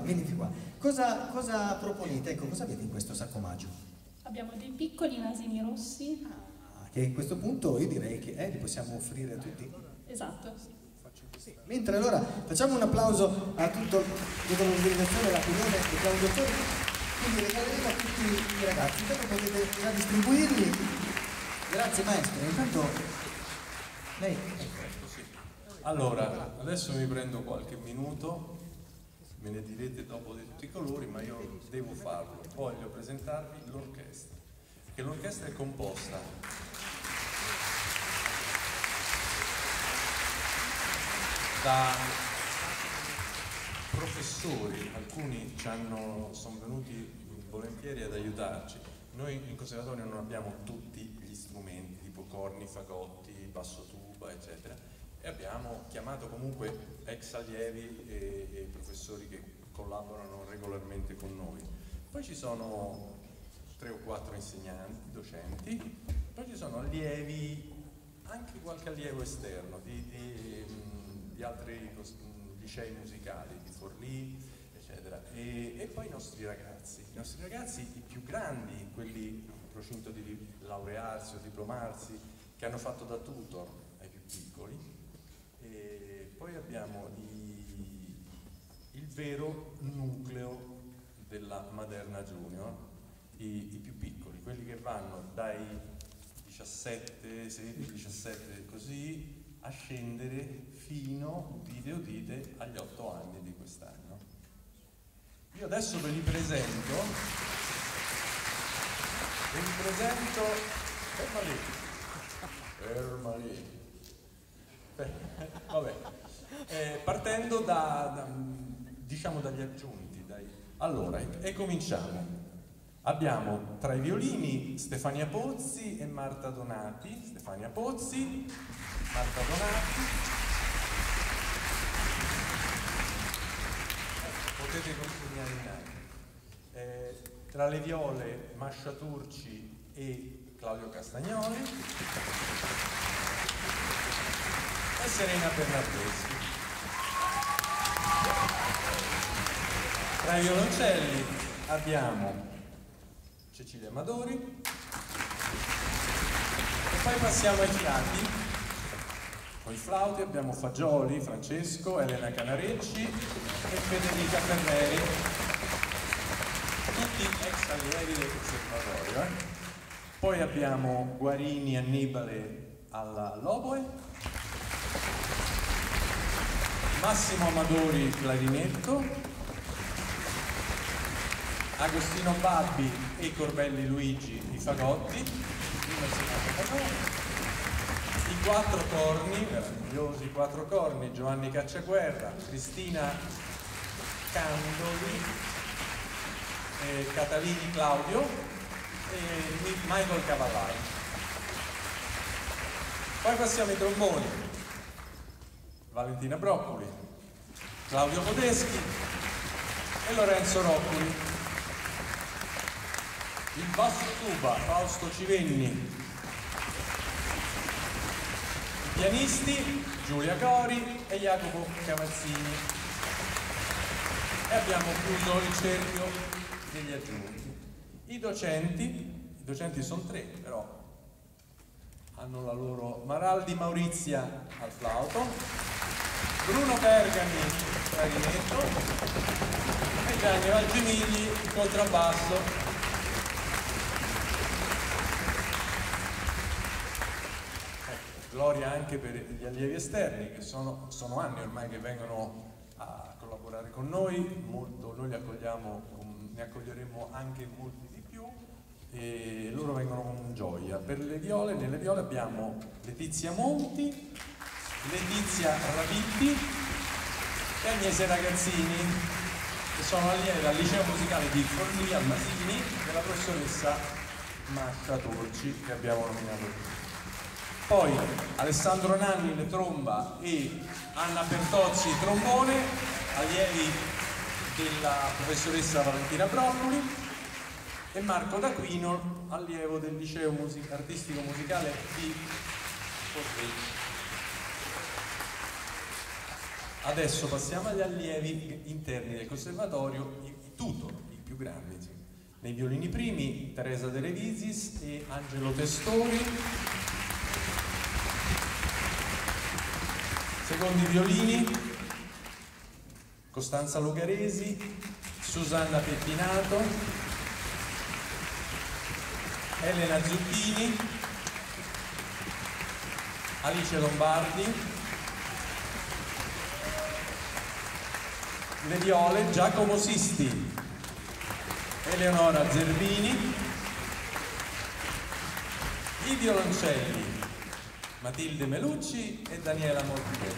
Cosa proponete? Ecco, cosa avete in questo sacco omaggio? Abbiamo dei piccoli nasini rossi. Che a questo punto io direi che li possiamo offrire a tutti. Esatto. Sì. Mentre allora facciamo un applauso a tutta l'organizzazione, la Comunione e i clown dottori, quindi regaleremo a tutti i ragazzi, intanto potete già distribuirli. Grazie maestro, intanto lei. Allora, adesso mi prendo qualche minuto, me ne direte dopo di tutti i colori, ma io devo farlo. Voglio presentarvi l'orchestra, che l'orchestra è composta da professori, alcuni sono venuti volentieri ad aiutarci. Noi in conservatorio non abbiamo tutti gli strumenti, tipo corni, fagotti, basso tuba, eccetera, e abbiamo chiamato comunque ex allievi e professori che collaborano regolarmente con noi. Poi ci sono 3 o 4 insegnanti, docenti, poi ci sono allievi, anche qualche allievo esterno di di altri licei musicali, di Forlì, eccetera. E poi i nostri ragazzi, i più grandi, quelli in procinto di laurearsi o diplomarsi, che hanno fatto da tutor ai più piccoli. E poi abbiamo il vero nucleo della Maderna Junior, i più piccoli, quelli che vanno dai 17, 16, 17 così a scendere fino, udite, agli 8 anni di quest'anno. Io adesso ve li presento, ferma lì. Vabbè, partendo diciamo dagli aggiunti. Allora, e cominciamo. Abbiamo tra i violini Stefania Pozzi e Marta Donati. Stefania Pozzi, Marta Donati. Potete consegnare in alto. Tra le viole Mascia Turci e Claudio Castagnoli. E Serena Bernardeschi. Tra i violoncelli abbiamo Cecilia Amadori e poi passiamo ai fiati. Con i flauti abbiamo Fagioli, Francesco, Elena Canarecci e Federica Ferreri, tutti ex allievi del conservatorio. Poi abbiamo Guarini Annibale all'oboe, Massimo Amadori clarinetto, Agostino Babbi e Corbelli Luigi i fagotti, i 4 corni, meravigliosi 4 corni, Giovanni Cacciaguerra, Cristina Candoli, Catalini Claudio e Michael Cavallari. Poi passiamo ai tromboni, Valentina Broccoli, Claudio Podeschi e Lorenzo Roccoli. Il basso tuba Fausto Civenni, i pianisti Giulia Cori e Jacopo Cavazzini, e abbiamo chiuso il cerchio degli aggiunti. I docenti sono 3, però hanno la loro: Maraldi Maurizia al flauto, Bruno Bergami clarinetto e Gianni Valgemigli contrabbasso. Gloria anche per gli allievi esterni, che sono anni ormai che vengono a collaborare con noi, noi li accogliamo, ne accoglieremo anche molti di più, e loro vengono con gioia. Per le viole, nelle viole abbiamo Letizia Monti, Letizia Ravitti e Agnese Ragazzini, che sono allieve al liceo musicale di Forlì al Masini della professoressa Mascia Turci, che abbiamo nominato. Poi Alessandro Nanni tromba e Anna Bertozzi trombone, allievi della professoressa Valentina Broccoli, e Marco D'Aquino, allievo del liceo artistico musicale di Forlì. Adesso passiamo agli allievi interni del conservatorio, i tutor, i più grandi. Nei violini primi Teresa De Revisis e Angelo Testori. Secondi violini Costanza Lugaresi, Susanna Pettinato, Elena Zucchini, Alice Lombardi. Le viole Giacomo Sisti, Eleonora Zerbini. I violoncelli Matilde Melucci e Daniela Morbidelli.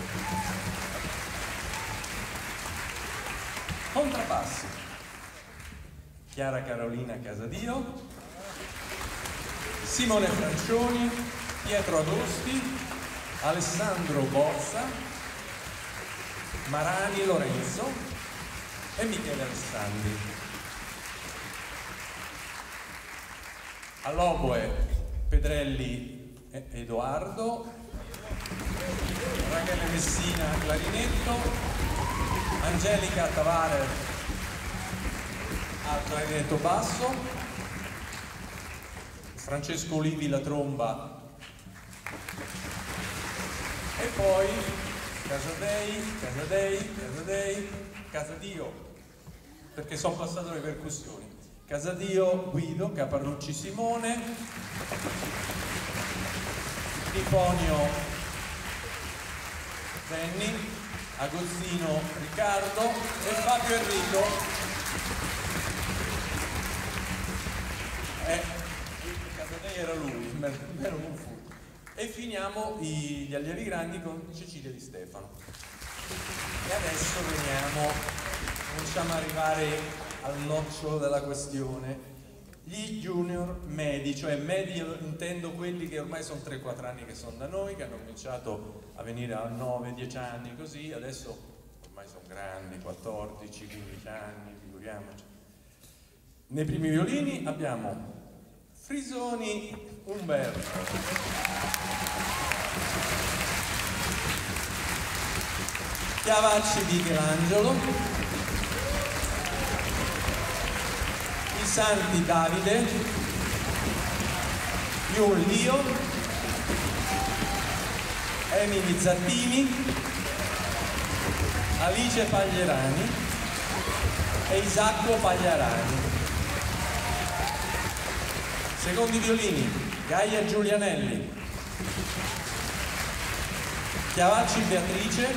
Contrabbassi Chiara Carolina Casadio, Simone Francioni, Pietro Agosti, Alessandro Bozza, Marani Lorenzo e Michele Alessandri. All'oboe Pedrelli Edoardo, Rachele Messina clarinetto, Angelica Tavares al clarinetto basso, Francesco Olivi la tromba, e poi Casadio, perché sono passato le percussioni, Casadio Guido, Caparrucci Simone, Trifonio Benni, Agozzino Riccardo e Fabio Enrico. Casadei era lui, me ero confuso. E finiamo gli allievi grandi con Cecilia Di Stefano. E adesso cominciamo ad arrivare al nocciolo della questione. Gli junior medi, cioè medi intendo quelli che ormai sono 3-4 anni che sono da noi, che hanno cominciato a venire a 9-10 anni così, adesso ormai sono grandi, 14-15 anni, figuriamoci. Nei primi violini abbiamo Frisoni Umberto, Chiavacci Michelangelo, I Santi Davide, Yun Lio, Emily Zattini, Alice Paglierani e Isacco Pagliarani. Secondi violini, Gaia Giulianelli, Chiavacci Beatrice,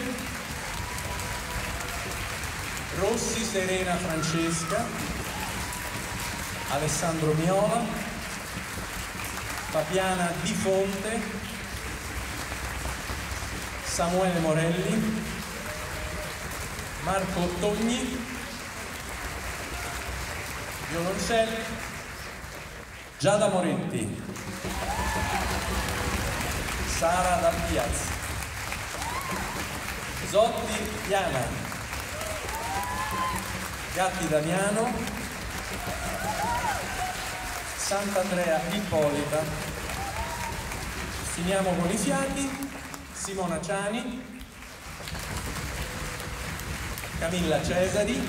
Rossi Serena Francesca, Alessandro Miola, Fabiana Di Fonte, Samuele Morelli, Marco Togni, violoncelli, Giada Moretti, Sara Dal Piaz, Zotti Diana, Gatti Damiano, Sant'Andrea Ippolita. Finiamo con i fiati, Simona Ciani, Camilla Cesari,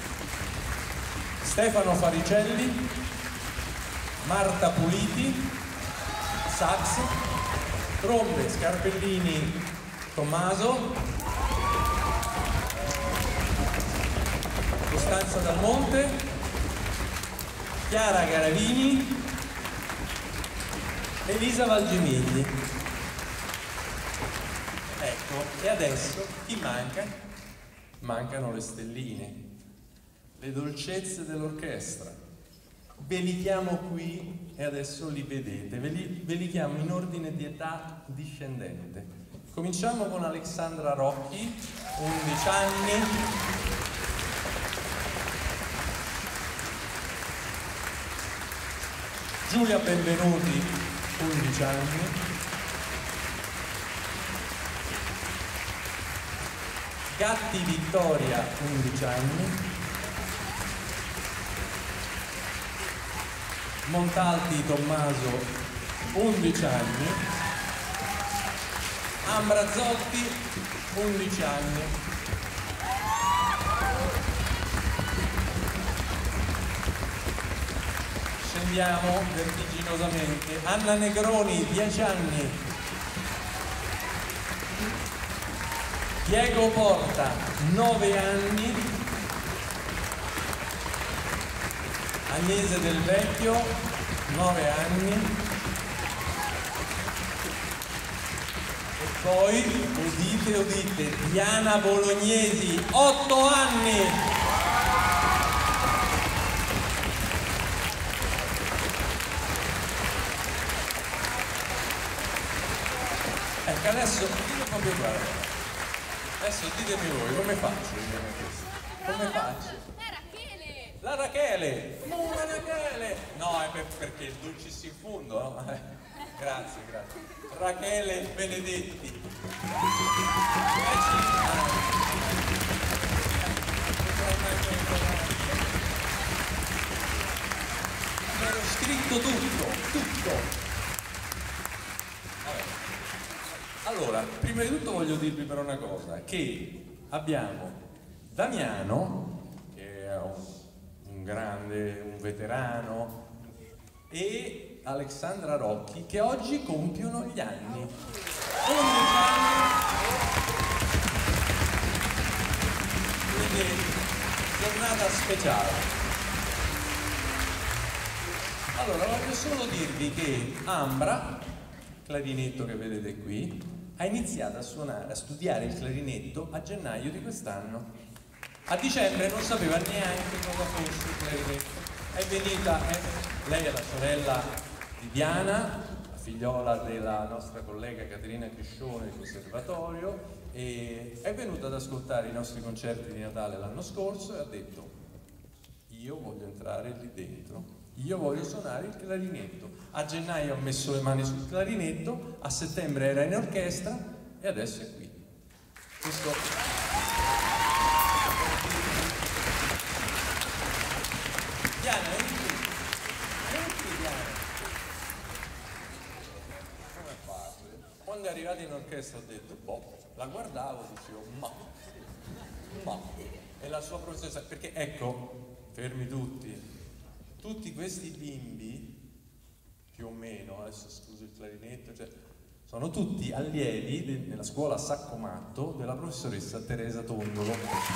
Stefano Faricelli, Marta Puliti, sax, trombe Scarpellini Tommaso, Costanza Dal Monte, Chiara Garavini, Elisa Valgemigli. Ecco, e adesso chi manca? Mancano le stelline, le dolcezze dell'orchestra. Ve li chiamo qui e adesso li vedete, ve li chiamo in ordine di età discendente. Cominciamo con Alexandra Rocchi, 11 anni. Giulia Benvenuti, 11 anni. Gatti Vittoria, 11 anni. Montalti Tommaso, 11 anni. Ambrazzotti, 11 anni. Scendiamo vertiginosamente. Anna Negroni, 10 anni. Diego Porta, 9 anni. Agnese Del Vecchio, 9 anni. E poi, udite, udite, Diana Bolognesi, 8 anni. Ecco, adesso dite proprio guarda. Adesso ditemi voi, come faccio? Come faccio? La Rachele! No, la Rachele! No, è perché il dulcis in fondo, no? Grazie, grazie. Rachele Benedetti. Mi ero scritto tutto. Vabbè. Allora, prima di tutto voglio dirvi però una cosa, che abbiamo Damiano, che è un grande, un veterano, e Alexandra Rocchi, che oggi compiono gli anni. 11 anni. Quindi giornata speciale. Allora, voglio solo dirvi che Ambra, clarinetto che vedete qui, ha iniziato a studiare il clarinetto a gennaio di quest'anno. A dicembre non sapeva neanche cosa fosse il clarinetto. È venuta, lei è la sorella di Diana, la figliola della nostra collega Caterina Criscione del conservatorio, e è venuta ad ascoltare i nostri concerti di Natale l'anno scorso e ha detto: io voglio entrare lì dentro, io voglio suonare il clarinetto. A gennaio ha messo le mani sul clarinetto, a settembre era in orchestra e adesso è qui. Questo... Diana, vieni qui. Vieni qui, Diana. Come facile? Quando è arrivata in orchestra ho detto, boh, la guardavo e dicevo, ma, è la sua professoressa, perché ecco, fermi tutti questi bimbi, più o meno, adesso scuso il clarinetto, cioè, sono tutti allievi nella scuola Saccomatto della professoressa Teresa Tondolo,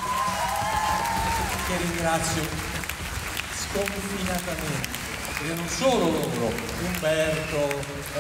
che ringrazio sconfinatamente, perché non solo loro, Umberto,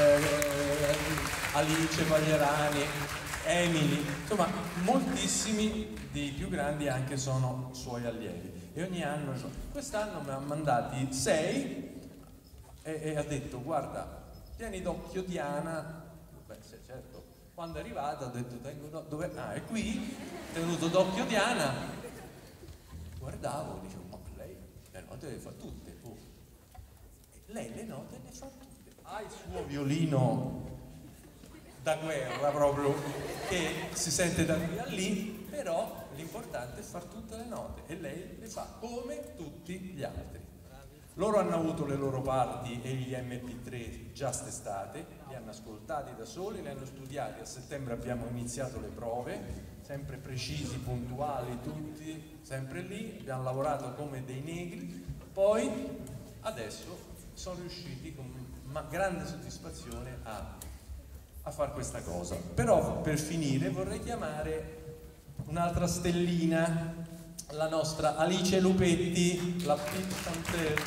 Alice Paglierani, Emily, insomma moltissimi dei più grandi anche sono suoi allievi, e ogni anno, quest'anno mi ha mandati 6 e ha detto: guarda, tieni d'occhio Diana. Beh, sì, certo, quando è arrivata ho detto: dove? Ah, è qui, tenuto d'occhio Diana. Guardavo, dicevo: ma lei le note le fa tutte, oh. Lei le note le fa tutte, ha il suo violino da guerra proprio, che si sente da qui a lì, però l'importante è far tutte le note e lei le fa come tutti gli altri. Loro hanno avuto le loro parti e gli MP3 già st'estate, li hanno ascoltati da soli, li hanno studiati. A settembre abbiamo iniziato le prove, sempre precisi, puntuali, tutti sempre lì, abbiamo lavorato come dei negri, poi adesso sono riusciti con grande soddisfazione a fare questa cosa. Però per finire vorrei chiamare un'altra stellina, la nostra Alice Lupetti, la Pink Chanteur.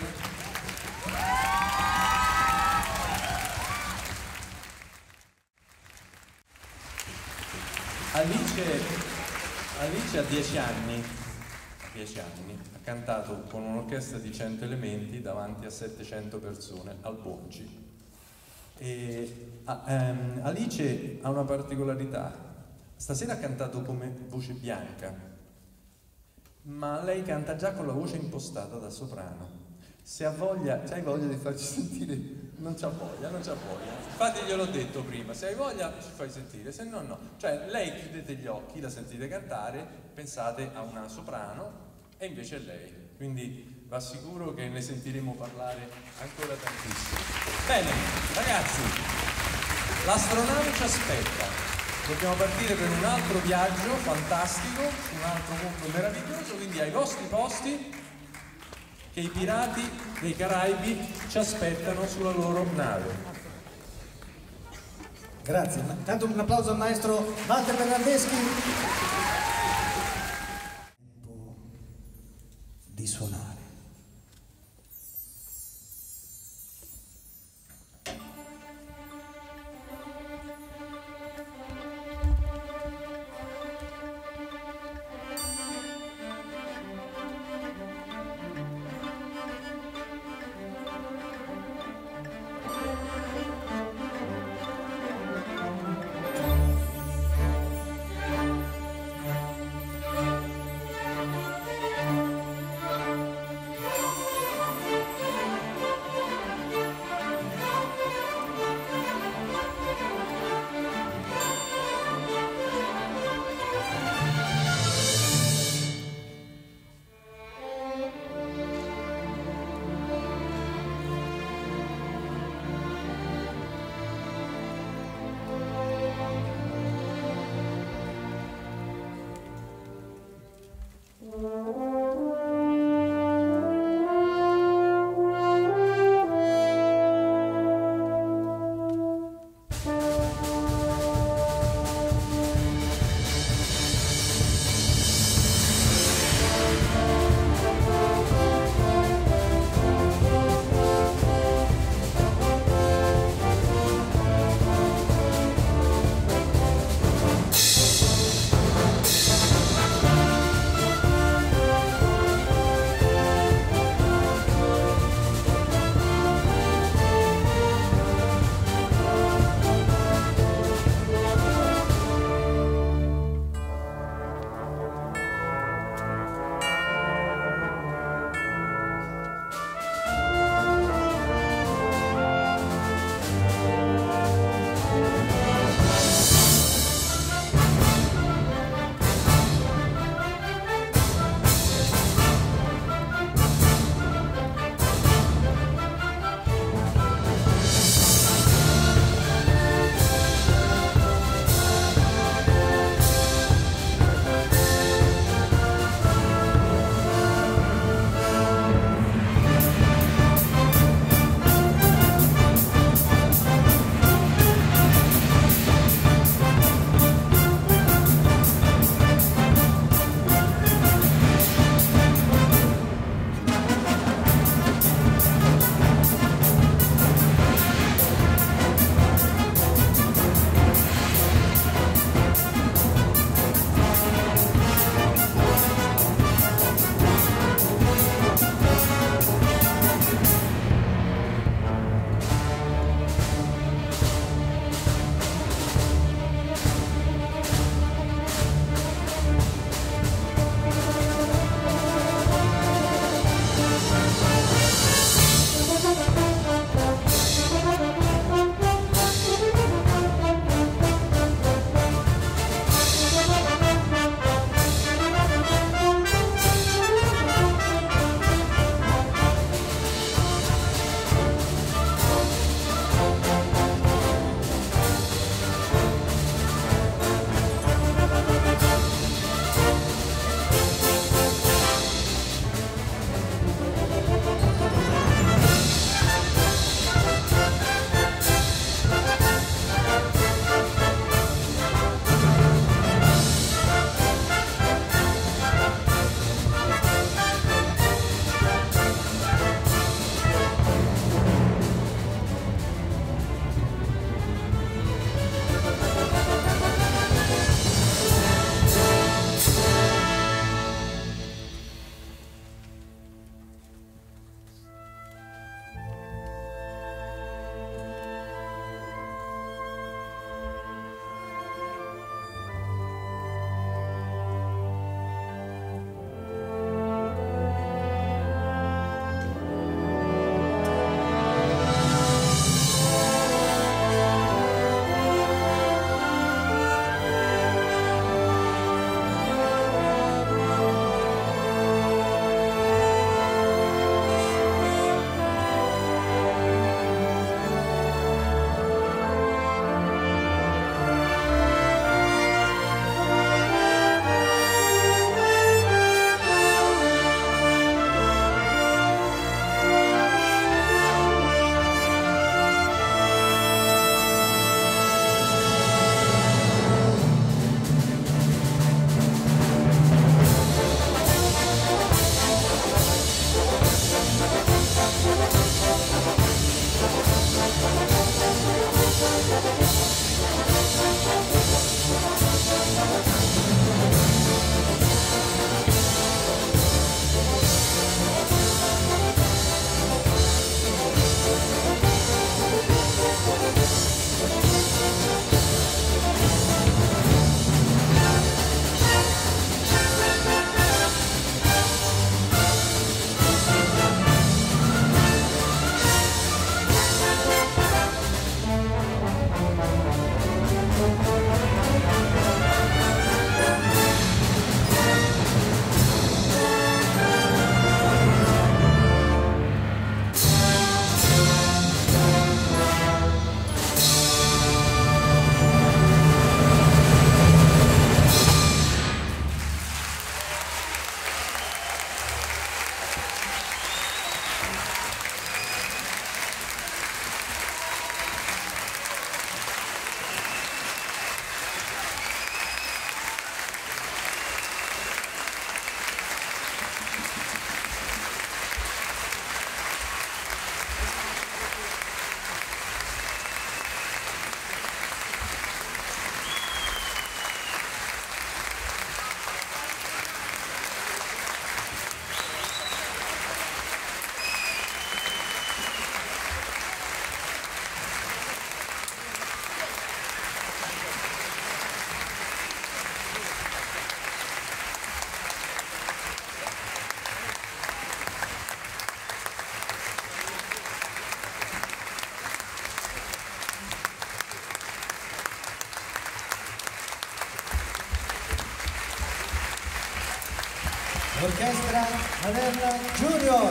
Alice ha 10 anni, ha cantato con un'orchestra di 100 elementi davanti a 700 persone al Bonci. E Alice ha una particolarità: stasera ha cantato come voce bianca, ma lei canta già con la voce impostata da soprano. Se ha voglia, se hai voglia di farci sentire, non c'ha voglia. Infatti gliel'ho detto prima, se hai voglia ci fai sentire, se no no. Cioè lei, chiudete gli occhi, la sentite cantare, pensate a una soprano e invece è lei. Quindi vi assicuro che ne sentiremo parlare ancora tantissimo. Bene, ragazzi, l'astronave ci aspetta. Dobbiamo partire per un altro viaggio fantastico, un altro mondo meraviglioso, quindi ai vostri posti, che i pirati dei Caraibi ci aspettano sulla loro nave. Grazie, tanto un applauso al maestro Walter Bernardeschi. Tempo di suonare. Orchestra Maderna Junior.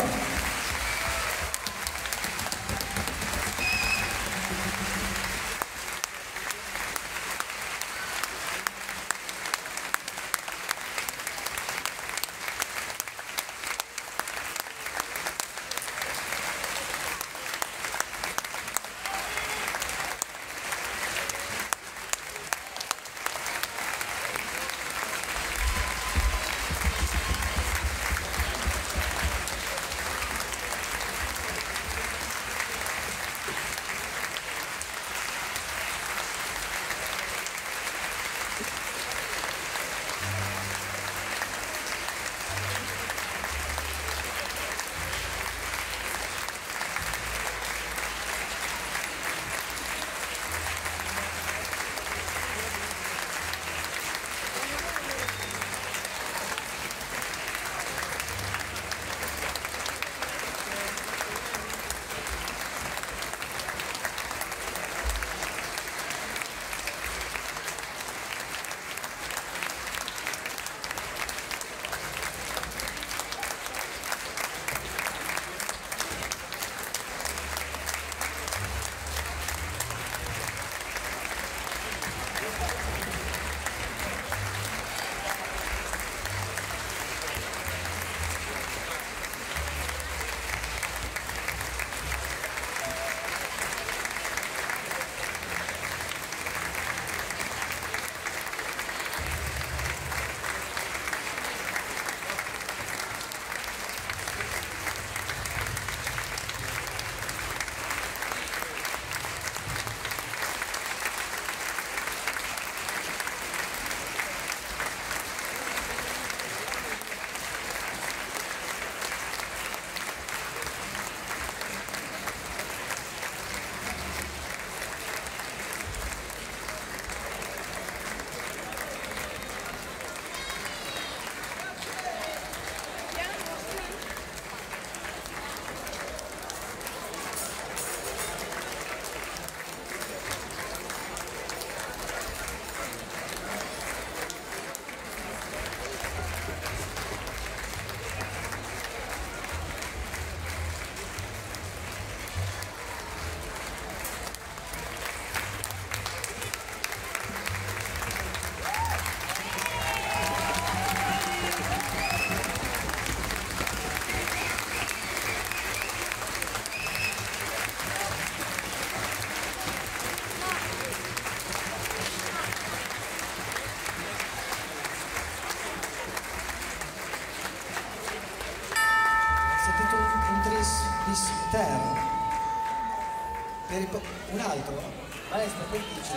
Un altro? Maestra, che dice?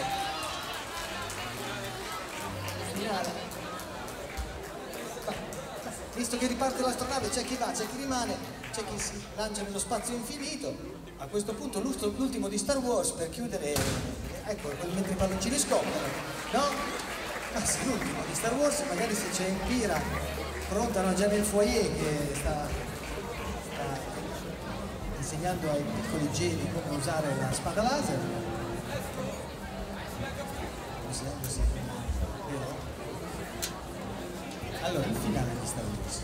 Finale. Visto che riparte l'astronave, c'è chi va, c'è chi rimane, c'è chi si lancia nello spazio infinito. A questo punto l'ultimo di Star Wars per chiudere, ecco, mentre i palloncini scoppiano, no? Ah sì, l'ultimo di Star Wars, magari se c'è Empira pronta, no, già nel foyer che sta insegnando ai piccoli geni come usare la spada laser. Così. Allora, il finale di Star Wars.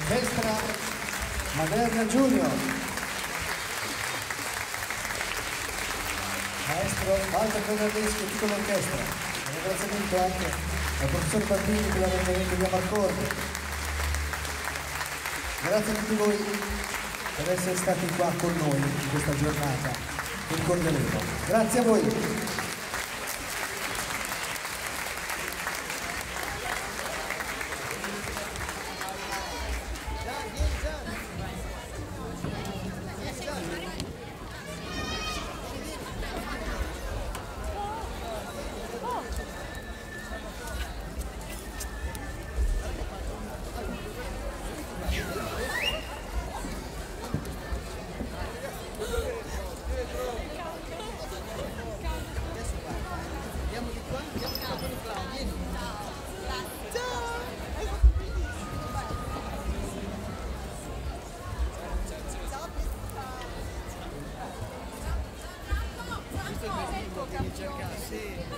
Orchestra Maderna Junior, maestro Walter Bernardeschi e tutta l'orchestra. Un ringraziamento anche al professor Bambini per l'arrangiamento di Amarcord. Grazie a tutti voi per essere stati qua con noi in questa giornata che ricorderemo. Grazie a voi.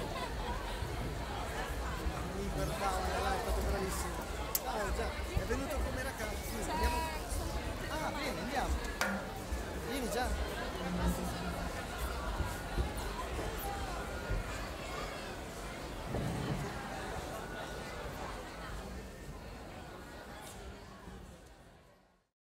È venuto